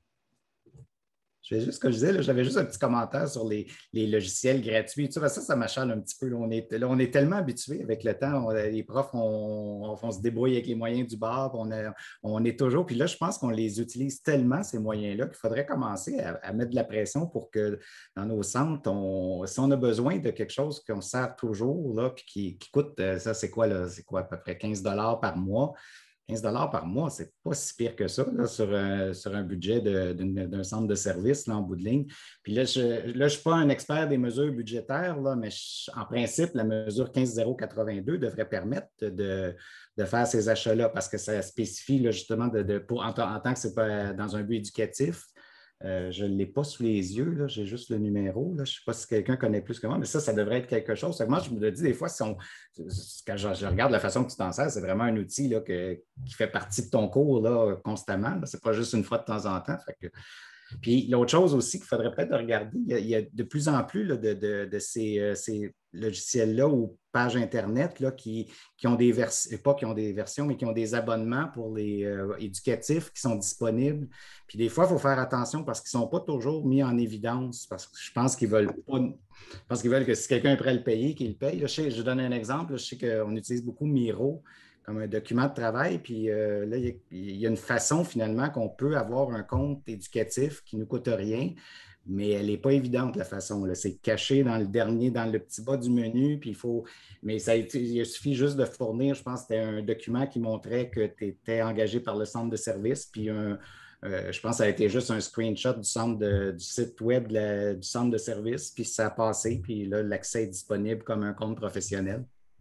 Je vais juste, comme je disais, là, j'avais juste un petit commentaire sur les, les logiciels gratuits. Tu vois, ça, ça m'achale un petit peu. Là, on, est, là, on est tellement habitués avec le temps. On, les profs, on, on, on se débrouille avec les moyens du bord. On, a, on est toujours. Puis là, je pense qu'on les utilise tellement, ces moyens-là, qu'il faudrait commencer à, à mettre de la pression pour que dans nos centres, on, si on a besoin de quelque chose qu'on sert toujours, là, puis qui, qui coûte, ça, c'est quoi, là? C'est quoi, à peu près quinze dollars par mois? quinze dollars par mois, c'est pas si pire que ça là, sur, un, sur un budget d'un centre de service là, en bout de ligne. Puis là, je ne suis pas un expert des mesures budgétaires, là, mais je, en principe, la mesure quinze zéro quatre-vingt-deux devrait permettre de, de faire ces achats-là parce que ça spécifie là, justement de, de, pour, en, en tant que c'est pas dans un but éducatif. Euh, je ne l'ai pas sous les yeux, j'ai juste le numéro. Là. Je ne sais pas si quelqu'un connaît plus que moi, mais ça, ça devrait être quelque chose. Moi, je me le dis des fois, si on, quand je, je regarde la façon que tu t'en sers, c'est vraiment un outil là, que, qui fait partie de ton cours là, constamment. Ce n'est pas juste une fois de temps en temps. Fait que, puis l'autre chose aussi qu'il faudrait peut-être regarder, il y, a, il y a de plus en plus là, de, de, de ces, euh, ces logiciels-là ou pages Internet là, qui, qui ont des versions, pas qui ont des versions, mais qui ont des abonnements pour les euh, éducatifs qui sont disponibles. Puis des fois, il faut faire attention parce qu'ils ne sont pas toujours mis en évidence, parce que je pense qu'ils veulent pas. Je pense qu'ils veulent que si quelqu'un est prêt à le payer, qu'il le paye. Là, je, sais, je donne un exemple. Là, je sais qu'on utilise beaucoup Miro comme un document de travail. Puis euh, là, il y, y a une façon finalement qu'on peut avoir un compte éducatif qui ne nous coûte rien, mais elle n'est pas évidente, la façon. C'est caché dans le dernier, dans le petit bas du menu, puis il faut. Mais ça, il suffit juste de fournir, je pense que c'était un document qui montrait que tu étais engagé par le centre de service, puis un. Euh, je pense que ça a été juste un screenshot du, centre de, du site web de la, du centre de service, puis ça a passé, puis là, l'accès est disponible comme un compte professionnel.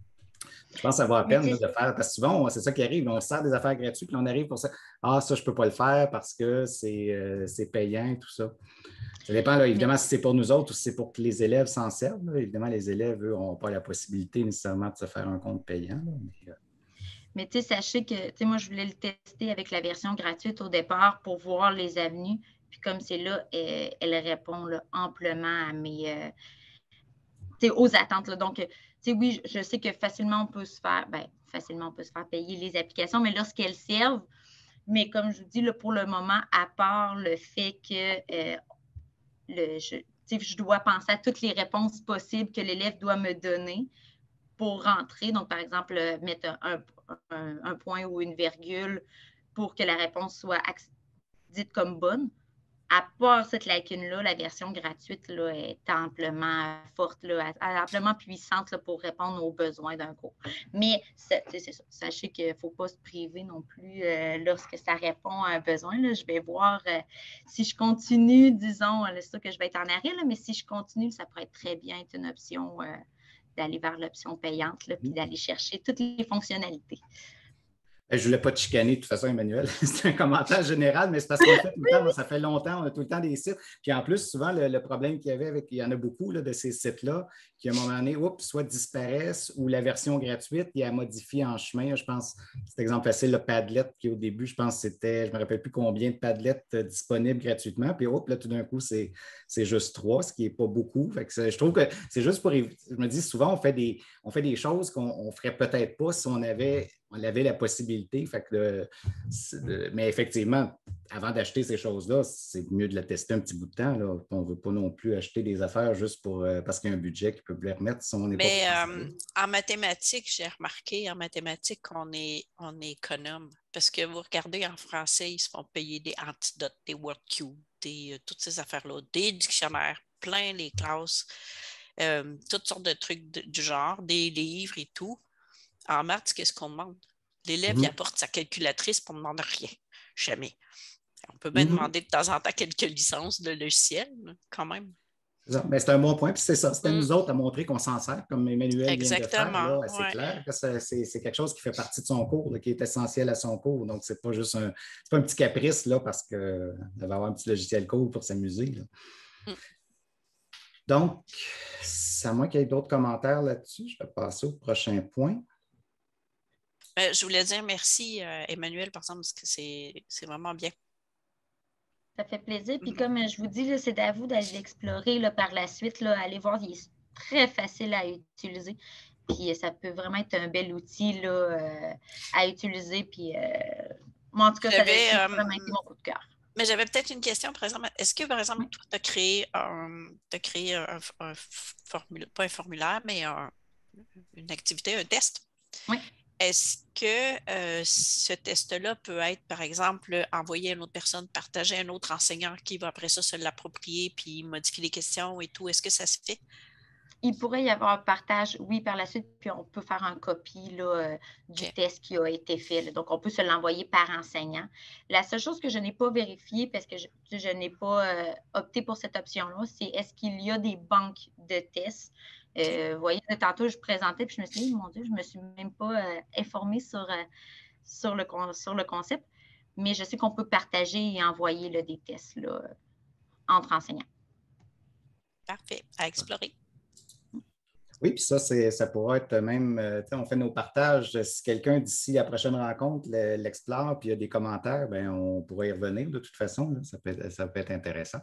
Je pense que ça vaut la peine là, de faire, parce que souvent, c'est ça qui arrive, on sert des affaires gratuites, puis on arrive pour ça. Ah, ça, je ne peux pas le faire parce que c'est euh, payant et tout ça. Ça dépend, là, évidemment, si c'est pour nous autres ou si c'est pour que les élèves s'en servent. Là. Évidemment, les élèves, eux, n'ont pas la possibilité nécessairement de se faire un compte payant. Là, mais, euh... Mais tu sais, sachez que, tu sais, moi, je voulais le tester avec la version gratuite au départ pour voir les avenues. Puis comme c'est là, elle, elle répond là, amplement à mes, euh, tu sais, aux attentes. Là. Donc, tu sais, oui, je sais que facilement, on peut se faire, ben, facilement, on peut se faire payer les applications, mais lorsqu'elles servent, mais comme je vous dis, là, pour le moment, à part le fait que euh, le, je, je dois penser à toutes les réponses possibles que l'élève doit me donner pour rentrer. Donc, par exemple, mettre un, un, un point ou une virgule pour que la réponse soit dite comme bonne. À part cette lacune-là, la version gratuite là, est amplement forte, là, amplement puissante là, pour répondre aux besoins d'un cours. Mais c'est ça. Sachez qu'il ne faut pas se priver non plus euh, lorsque ça répond à un besoin. Là. Je vais voir euh, si je continue, disons, c'est sûr que je vais être en arrêt, là, mais si je continue, ça pourrait très bien être une option euh, d'aller vers l'option payante là, puis d'aller chercher toutes les fonctionnalités. Je ne voulais pas te chicaner de toute façon, Emmanuelle. C'est un commentaire général, mais c'est parce qu'on fait tout le temps, ça fait longtemps, on a tout le temps des sites. Puis en plus, souvent, le, le problème qu'il y avait avec, il y en a beaucoup là, de ces sites-là, qui à un moment donné, oups, soit disparaissent ou la version gratuite, il y a modifié en chemin. Je pense, c'est exemple facile, le Padlet, qui au début, je pense c'était, je ne me rappelle plus combien de Padlet disponibles gratuitement. Puis oups, là, tout d'un coup, c'est juste trois, ce qui n'est pas beaucoup. Fait que je trouve que c'est juste pour. Je me dis souvent, on fait des, on fait des choses qu'on ne ferait peut-être pas si on avait. On avait la possibilité. Fait que, euh, mais effectivement, avant d'acheter ces choses-là, c'est mieux de la tester un petit bout de temps. Là. On ne veut pas non plus acheter des affaires juste pour, euh, parce qu'il y a un budget qui peut les remettre si on n'est pas Mais euh, en mathématiques, j'ai remarqué, en mathématiques, on est, on est économe. Parce que vous regardez en français, ils se font payer des antidotes, des WordCube, des, euh, toutes ces affaires-là, des dictionnaires, plein les classes, euh, toutes sortes de trucs de, du genre, des livres et tout. En maths, qu'est-ce qu'on demande? L'élève, Mm-hmm. il apporte sa calculatrice pour ne demander rien. Jamais. On peut bien mm-hmm. demander de temps en temps quelques licences de logiciels, quand même. C'est, c'est un bon point, puis c'est ça. C'était mm. nous autres à montrer qu'on s'en sert, comme Emmanuel Exactement, vient de faire. Là, c'est ouais. clair que c'est, c'est, c'est quelque chose qui fait partie de son cours, là, qui est essentiel à son cours. Donc, c'est pas juste un, c'est pas un petit caprice là, parce qu'elle va avoir un petit logiciel cool pour s'amuser. Là. Mm. Donc, à moins qu'il y ait d'autres commentaires là-dessus, je vais passer au prochain point. Euh, je voulais dire merci, euh, Emmanuel, par exemple, parce que c'est, c'est vraiment bien. Ça fait plaisir. Puis comme je vous dis, là, c'est à vous d'aller l'explorer là, par la suite. Là, allez voir, il est très facile à utiliser. Puis ça peut vraiment être un bel outil là, euh, à utiliser. Puis euh, moi, en tout cas, j'avais, ça a vraiment été mon coup de cœur. Mais j'avais peut-être une question, par exemple. Est-ce que, par exemple, oui. toi, tu as créé un, t'as créé un, un formulaire, pas un formulaire, mais un, une activité, un test? Oui. Est-ce que euh, ce test-là peut être, par exemple, envoyé à une autre personne, partagé à un autre enseignant qui va après ça se l'approprier puis modifier les questions et tout? Est-ce que ça se fait? Il pourrait y avoir un partage, oui, par la suite, puis on peut faire un copie là, euh, du okay. test qui a été fait. Là. Donc, on peut se l'envoyer par enseignant. La seule chose que je n'ai pas vérifiée, parce que je, je n'ai pas euh, opté pour cette option-là, c'est est-ce qu'il y a des banques de tests? Euh, vous voyez, tantôt, je présentais, puis je me suis dit, mon Dieu, je ne me suis même pas euh, informée sur, euh, sur, le, sur le concept, mais je sais qu'on peut partager et envoyer là, des tests là, entre enseignants. Parfait. À explorer. Oui, puis ça, c'est, ça pourrait être même, euh, on fait nos partages. Si quelqu'un d'ici la prochaine rencontre l'explore, puis il y a des commentaires, bien, on pourrait y revenir de toute façon. Là, ça, peut, ça peut être intéressant.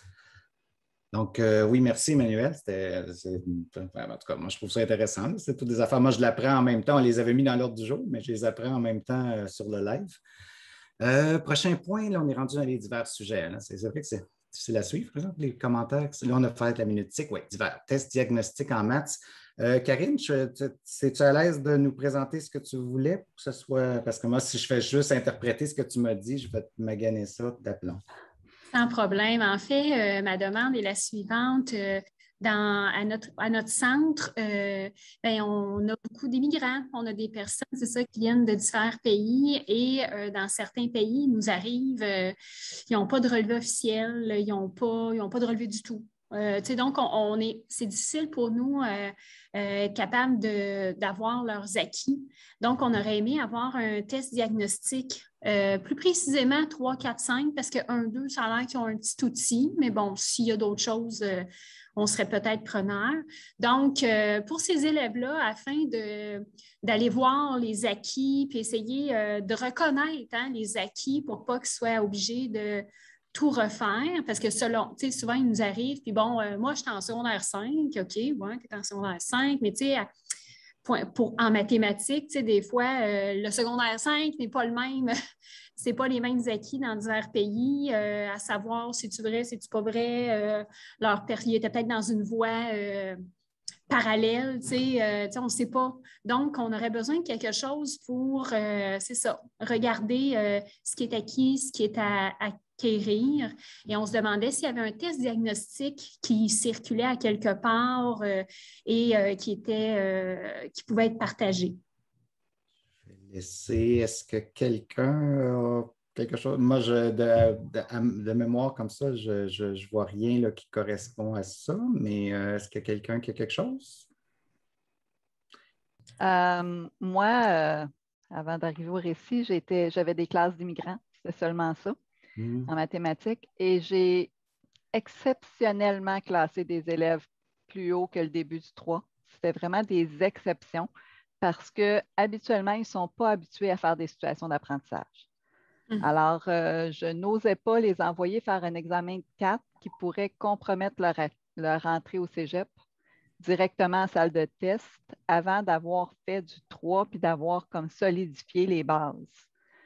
Donc, euh, oui, merci, Emmanuel. C'était, c'est, en tout cas, moi, je trouve ça intéressant. Là. C'est toutes des affaires. Moi, je l'apprends en même temps. On les avait mis dans l'ordre du jour, mais je les apprends en même temps euh, sur le live. Euh, prochain point, là, on est rendu dans les divers sujets. Là. C'est, c'est vrai que c'est difficile à suivre, par exemple, les commentaires. Là, on a fait la minutique. Oui, divers. Test diagnostic en maths. Euh, Karine, es-tu à l'aise de nous présenter ce que tu voulais pour que ce soit. Parce que moi, si je fais juste interpréter ce que tu m'as dit, je vais te maganer ça d'aplomb. Sans problème. En fait, euh, ma demande est la suivante. Euh, dans, à, notre, à notre centre, euh, bien, on a beaucoup d'immigrants. On a des personnes, c'est ça, qui viennent de différents pays et euh, dans certains pays, ils nous arrivent, euh, ils n'ont pas de relevé officiel, ils n'ont pas, ils n'ont pas de relevé du tout. Euh, donc, on, on est, c'est difficile pour nous euh, euh, être capable de, d'avoir leurs acquis. Donc, on aurait aimé avoir un test diagnostic, euh, plus précisément trois, quatre, cinq, parce que un, deux, ça a l'air qu'ils ont un petit outil, mais bon, s'il y a d'autres choses, euh, on serait peut-être preneur. Donc, euh, pour ces élèves-là, afin de, d'aller voir les acquis, puis essayer euh, de reconnaître hein, les acquis pour pas qu'ils soient obligés de tout refaire, parce que selon, tu sais, souvent, ils nous arrivent, puis bon, euh, moi, je suis en secondaire cinq, OK, ouais, tu es en secondaire cinq, mais tu sais, pour, en mathématiques, tu sais, des fois, euh, le secondaire cinq n'est pas le même, c'est pas les mêmes acquis dans divers pays, euh, à savoir si c'est vrai, si c'est pas vrai, euh, leur ils étaient peut-être dans une voie euh, parallèle, tu sais, euh, tu sais, on ne sait pas. Donc, on aurait besoin de quelque chose pour, euh, c'est ça, regarder euh, ce qui est acquis, ce qui est à, à acquérir. Et on se demandait s'il y avait un test diagnostic qui circulait à quelque part euh, et euh, qui, était, euh, qui pouvait être partagé. Je vais laisser, est-ce que quelqu'un a quelque chose? Moi, je, de, de, de mémoire comme ça, je ne vois rien là, qui correspond à ça, mais euh, est-ce qu'il y a quelqu'un qui a quelque chose? Euh, moi, euh, avant d'arriver au récit, j'étais, j'avais des classes d'immigrants, c'était seulement ça. Mmh. En mathématiques, et j'ai exceptionnellement classé des élèves plus haut que le début du trois. C'était vraiment des exceptions parce qu'habituellement, ils ne sont pas habitués à faire des situations d'apprentissage. Mmh. Alors, euh, je n'osais pas les envoyer faire un examen de quatre qui pourrait compromettre leur, leur entrée au cégep directement en salle de test avant d'avoir fait du trois puis d'avoir comme solidifié les bases.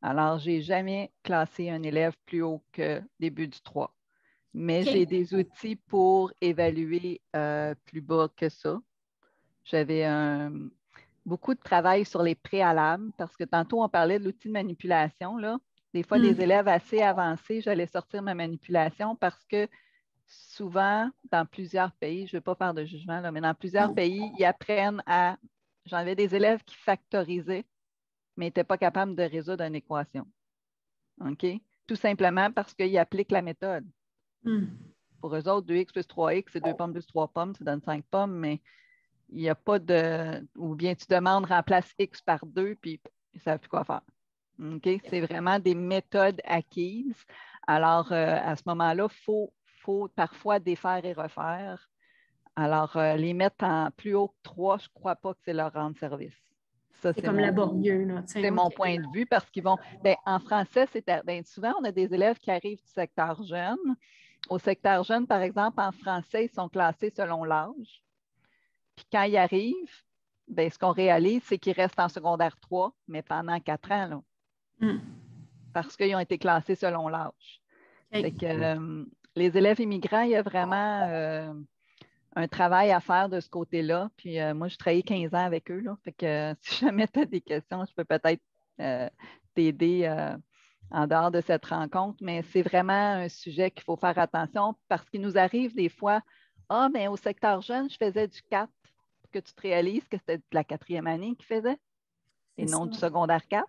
Alors, je n'ai jamais classé un élève plus haut que début du trois. Mais OK. j'ai des outils pour évaluer euh, plus bas que ça. J'avais un, beaucoup de travail sur les préalables parce que tantôt, on parlait de l'outil de manipulation, là. Des fois, Mm. des élèves assez avancés, j'allais sortir ma manipulation parce que souvent, dans plusieurs pays, je ne vais pas faire de jugement, là, mais dans plusieurs pays, ils apprennent à... J'avais des élèves qui factorisaient, mais n'étaient pas capables de résoudre une équation. OK? Tout simplement parce qu'ils appliquent la méthode. Mm. Pour eux autres, deux x plus trois x, c'est deux pommes plus trois pommes, ça donne cinq pommes, mais il n'y a pas de... Ou bien tu demandes remplace x par deux, puis ils ne savent plus quoi faire. Okay? C'est vraiment des méthodes acquises. Alors, euh, à ce moment-là, il faut, faut parfois défaire et refaire. Alors, euh, les mettre en plus haut que trois, je ne crois pas que c'est leur rendre service. Ça, C'est comme mon, laborieux, là. c'est mon point de vue parce qu'ils vont... Ben, en français, c'est ben, souvent, on a des élèves qui arrivent du secteur jeune. Au secteur jeune, par exemple, en français, ils sont classés selon l'âge. Puis quand ils arrivent, ben, ce qu'on réalise, c'est qu'ils restent en secondaire trois, mais pendant quatre ans, là. Mm. Parce qu'ils ont été classés selon l'âge. Okay. Fait que, euh, les élèves immigrants, il y a vraiment euh, un travail à faire de ce côté-là. Puis euh, moi, je travaillé quinze ans avec eux. Là. Fait que euh, si jamais tu as des questions, je peux peut-être euh, t'aider euh, en dehors de cette rencontre. Mais c'est vraiment un sujet qu'il faut faire attention parce qu'il nous arrive des fois, ah, mais au secteur jeune, je faisais du quatre pour que tu te réalises que c'était de la quatrième année qu'ils faisaient et non du secondaire quatre.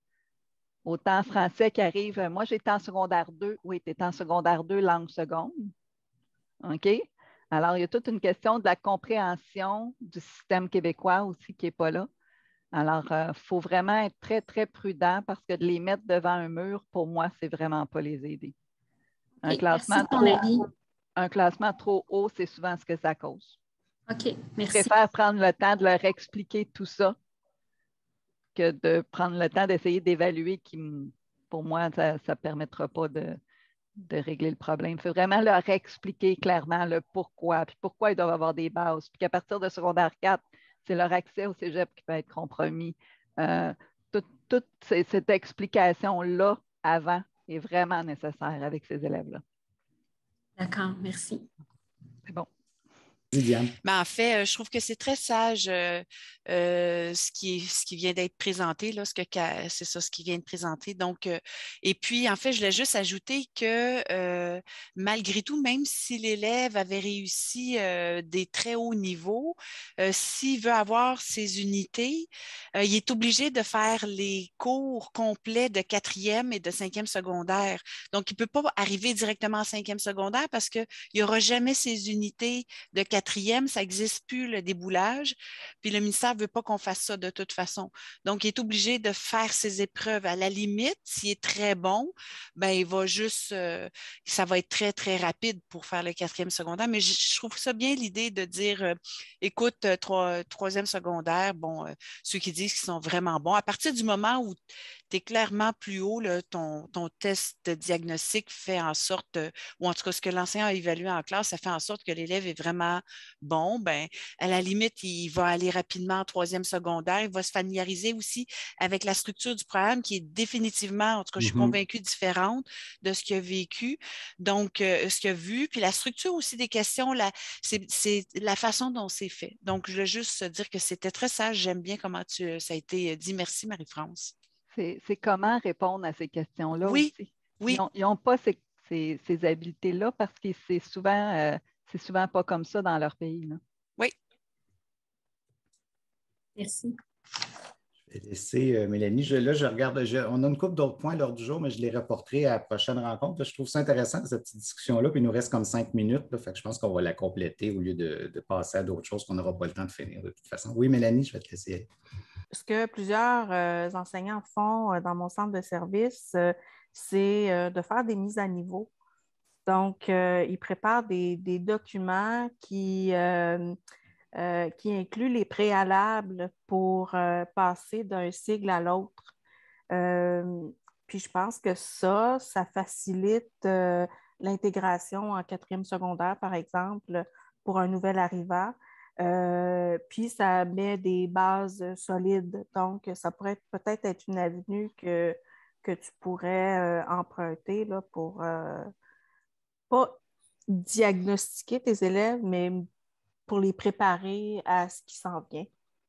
Autant français qui arrive, moi j'étais en secondaire deux, oui, tu étais en secondaire deux, langue seconde. OK? Alors, il y a toute une question de la compréhension du système québécois aussi qui n'est pas là. Alors, il euh, faut vraiment être très, très prudent parce que de les mettre devant un mur, pour moi, c'est vraiment pas les aider. Un, Okay, classement trop, un classement trop haut, c'est souvent ce que ça cause. OK, merci. Je préfère prendre le temps de leur expliquer tout ça que de prendre le temps d'essayer d'évaluer qui, pour moi, ça ne permettra pas de, de régler le problème. Il faut vraiment leur expliquer clairement le pourquoi, puis pourquoi ils doivent avoir des bases, puis qu'à partir de secondaire quatre, c'est leur accès au cégep qui peut être compromis. Euh, toute tout cette explication-là avant est vraiment nécessaire avec ces élèves-là. D'accord, merci. C'est bon. Diane. Ben, en fait, je trouve que c'est très sage euh, euh, ce, qui est, ce qui vient d'être présenté, là, ce que c'est ça, ce qui vient de présenter. Donc, euh, et puis, en fait, je voulais juste ajouter que euh, malgré tout, même si l'élève avait réussi euh, des très hauts niveaux, euh, s'il veut avoir ses unités, euh, il est obligé de faire les cours complets de quatrième et de cinquième secondaire. Donc, il ne peut pas arriver directement en cinquième secondaire parce qu'il n'y aura jamais ses unités de quatrième, ça n'existe plus, le déboulage. Puis le ministère ne veut pas qu'on fasse ça de toute façon. Donc, il est obligé de faire ses épreuves. À la limite, s'il est très bon, ben, il va juste, euh, ça va être très, très rapide pour faire le quatrième secondaire. Mais je, je trouve ça bien l'idée de dire, euh, écoute, euh, trois, troisième secondaire, bon, euh, ceux qui disent qu'ils sont vraiment bons, à partir du moment où tu es clairement plus haut, là, ton, ton test de diagnostic fait en sorte, euh, ou en tout cas, ce que l'enseignant a évalué en classe, ça fait en sorte que l'élève est vraiment bon, ben, à la limite, il va aller rapidement en troisième secondaire. Il va se familiariser aussi avec la structure du programme qui est définitivement, en tout cas, je suis Mm-hmm. convaincue, différente de ce qu'il a vécu, donc euh, ce qu'il a vu. Puis la structure aussi des questions, la, c'est, c'est la façon dont c'est fait. Donc, je veux juste dire que c'était très sage. J'aime bien comment tu, ça a été dit. Merci, Marie-France. C'est, c'est comment répondre à ces questions-là oui, aussi. Oui, Ils n'ont pas ces, ces, ces habiletés-là parce que c'est souvent... Euh, C'est souvent pas comme ça dans leur pays. Là. Oui. Merci. Je vais laisser euh, Mélanie. Je, là, je regarde, je, on a une couple d'autres points lors du jour, mais je les reporterai à la prochaine rencontre. Là, je trouve ça intéressant, cette petite discussion-là. Puis il nous reste comme cinq minutes. Là, fait que je pense qu'on va la compléter au lieu de, de passer à d'autres choses qu'on n'aura pas le temps de finir de toute façon. Oui, Mélanie, je vais te laisser. Ce que plusieurs euh, enseignants font euh, dans mon centre de service, euh, c'est euh, de faire des mises à niveau. Donc, euh, ils préparent des, des documents qui, euh, euh, qui incluent les préalables pour euh, passer d'un cycle à l'autre. Euh, puis, je pense que ça, ça facilite euh, l'intégration en quatrième secondaire, par exemple, pour un nouvel arrivant. Euh, puis, ça met des bases solides. Donc, ça pourrait peut-être être une avenue que, que tu pourrais euh, emprunter là, pour euh, pas diagnostiquer tes élèves, mais pour les préparer à ce qui s'en vient?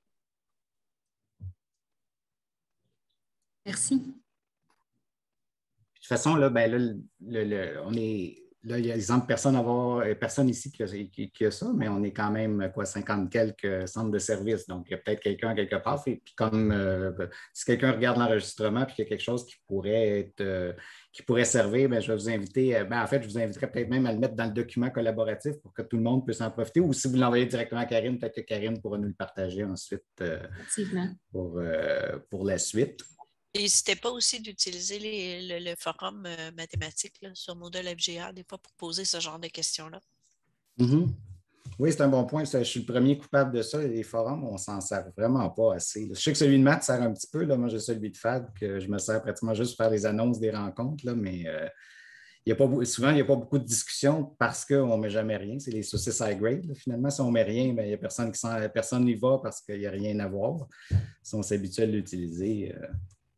Merci. De toute façon, là, ben, là le, le, on est. Là, il y a exemple, personne, avoir, personne ici qui a, qui, qui a ça, mais on est quand même quoi, cinquante quelques centres de services. Donc, il y a peut-être quelqu'un quelque part. Et puis, comme euh, si quelqu'un regarde l'enregistrement et qu'il y a quelque chose qui pourrait être euh, qui pourrait servir, bien, je vais vous inviter. Ben, en fait, je vous inviterais peut-être même à le mettre dans le document collaboratif pour que tout le monde puisse en profiter. Ou si vous l'envoyez directement à Karine, peut-être que Karine pourra nous le partager ensuite euh, pour, euh, pour la suite. N'hésitez pas aussi d'utiliser les, le, le forum euh, mathématique là, sur Moodle F G A des fois pour poser ce genre de questions-là. Mm-hmm. Oui, c'est un bon point. Je suis le premier coupable de ça. Les forums, on ne s'en sert vraiment pas assez. Je sais que celui de maths sert un petit peu. Là. Moi, j'ai celui de Fab, que je me sers pratiquement juste pour faire les annonces des rencontres, là, mais euh, il y a pas, souvent, il n'y a pas beaucoup de discussions parce qu'on ne met jamais rien. C'est les saucisses high grade. Là. Finalement, si on ne met rien, bien, il n'y a personne qui sent, personne n'y va parce qu'il n'y a rien à voir. Si on s'habitue à l'utiliser. Euh...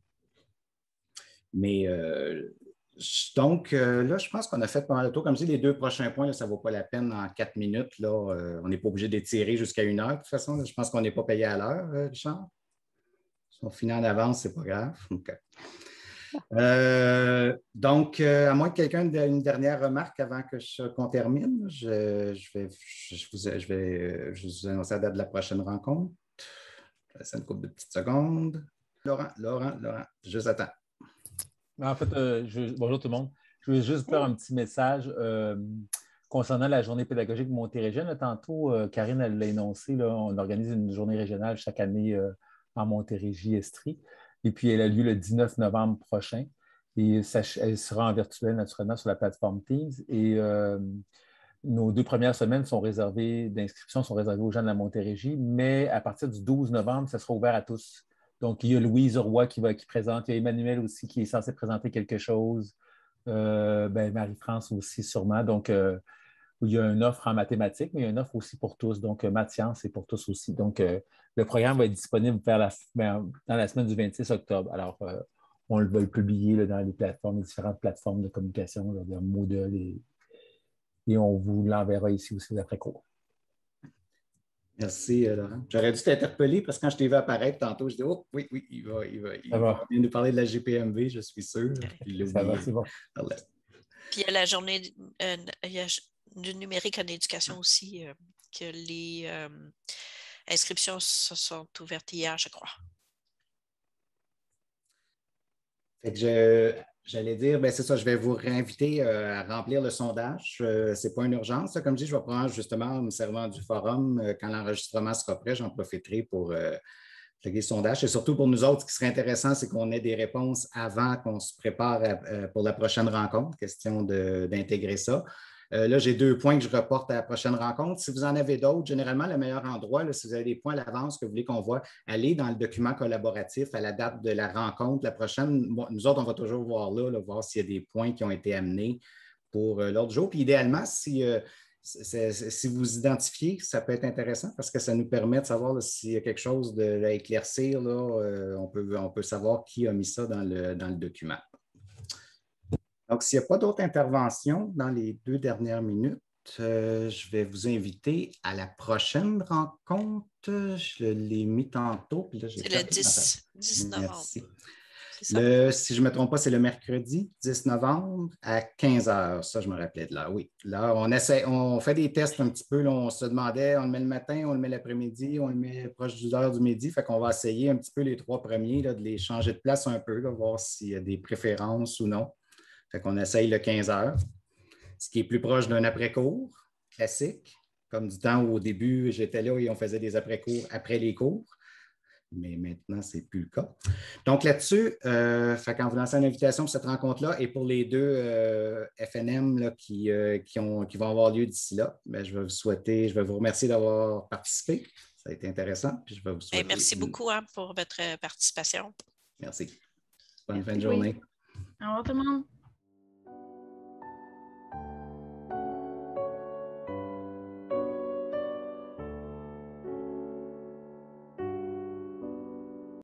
Mais euh, donc, euh, là, je pense qu'on a fait pas mal de tour. Comme je dis, les deux prochains points, là, ça ne vaut pas la peine en quatre minutes. Là, euh, on n'est pas obligé d'étirer jusqu'à une heure. De toute façon, là, je pense qu'on n'est pas payé à l'heure, euh, Richard. Si on finit en avance, ce n'est pas grave. Okay. Euh, donc, euh, à moins que quelqu'un ait une dernière remarque avant que je, qu'on termine, je, je, vais, je, vous, je vais je vous annoncer la date de la prochaine rencontre. Je vais laisser une couple de petites secondes. Laurent, Laurent, Laurent, juste attends. En fait, euh, je, bonjour tout le monde. Je voulais juste faire un petit message euh, concernant la journée pédagogique de Montérégie. Là, tantôt, euh, Karine elle l'a énoncé, là, on organise une journée régionale chaque année euh, en Montérégie-Estrie. Et puis, elle a lieu le dix-neuf novembre prochain. Et ça, elle sera en virtuel, naturellement, sur la plateforme Teams. Et euh, nos deux premières semaines sont réservées, d'inscription sont réservées aux gens de la Montérégie. Mais à partir du douze novembre, ça sera ouvert à tous. Donc, il y a Louise Roy qui, va, qui présente, il y a Emmanuel aussi qui est censé présenter quelque chose, euh, ben, Marie-France aussi sûrement. Donc, euh, il y a une offre en mathématiques, mais il y a une offre aussi pour tous. Donc, maths sciences, c'est pour tous aussi. Donc, euh, le programme va être disponible vers la, ben, dans la semaine du vingt-six octobre. Alors, euh, on va le publier là, dans les plateformes, les différentes plateformes de communication, là, de Moodle, et, et on vous l'enverra ici aussi après cours. Merci, Laurent. J'aurais dû t'interpeller parce que quand je t'ai vu apparaître tantôt, je dis oh, oui, oui, il va, il va, il va, va. nous parler de la G P M V, je suis sûr. Il Ça va, c'est bon. Puis il y a la journée euh, il y a du numérique en éducation aussi, euh, que les euh, inscriptions se sont ouvertes hier, je crois. Fait que je, j'allais dire, ben c'est ça, je vais vous réinviter euh, à remplir le sondage. Euh, ce n'est pas une urgence. Comme je dis, je vais prendre justement, en me servant du forum, euh, quand l'enregistrement sera prêt, j'en profiterai pour euh, plugger le sondage. Et surtout pour nous autres, ce qui serait intéressant, c'est qu'on ait des réponses avant qu'on se prépare à, euh, pour la prochaine rencontre. Question de, d'intégrer ça. Euh, là, j'ai deux points que je reporte à la prochaine rencontre. Si vous en avez d'autres, généralement, le meilleur endroit, là, si vous avez des points à l'avance que vous voulez qu'on voit, allez dans le document collaboratif à la date de la rencontre. La prochaine, bon, nous autres, on va toujours voir là, là voir s'il y a des points qui ont été amenés pour euh, l'autre jour. Puis idéalement, si, euh, c'est, c'est, si vous identifiez, ça peut être intéressant parce que ça nous permet de savoir là, s'il y a quelque chose de, à éclaircir. Là, euh, on, peut, on peut savoir qui a mis ça dans le, dans le document. Donc, s'il n'y a pas d'autres interventions dans les deux dernières minutes, euh, je vais vous inviter à la prochaine rencontre. Je l'ai mis tantôt. Puis là, j'ai c'est le dix, dix novembre. Merci. Le, si je ne me trompe pas, c'est le mercredi dix novembre à quinze heures. Ça, je me rappelais de là. Oui. Là, on essaie, on fait des tests un petit peu. Là, on se demandait, on le met le matin, on le met l'après-midi, on le met proche du heure du midi. Fait qu'on va essayer un petit peu les trois premiers, là, de les changer de place un peu, là, voir s'il y a des préférences ou non. Fait qu'on essaye le quinze heures, ce qui est plus proche d'un après-cours classique, comme du temps où au début, j'étais là et on faisait des après-cours après les cours. Mais maintenant, ce n'est plus le cas. Donc là-dessus, euh, fait qu'on vous lance une invitation pour cette rencontre-là et pour les deux euh, F N M là, qui, euh, qui, ont, qui vont avoir lieu d'ici là, bien, je vais vous souhaiter, je vais vous remercier d'avoir participé. Ça a été intéressant. Puis je vais vous souhaiter... Merci beaucoup hein, pour votre participation. Merci. Bonne Merci fin de journée. Oui. Au revoir tout le monde.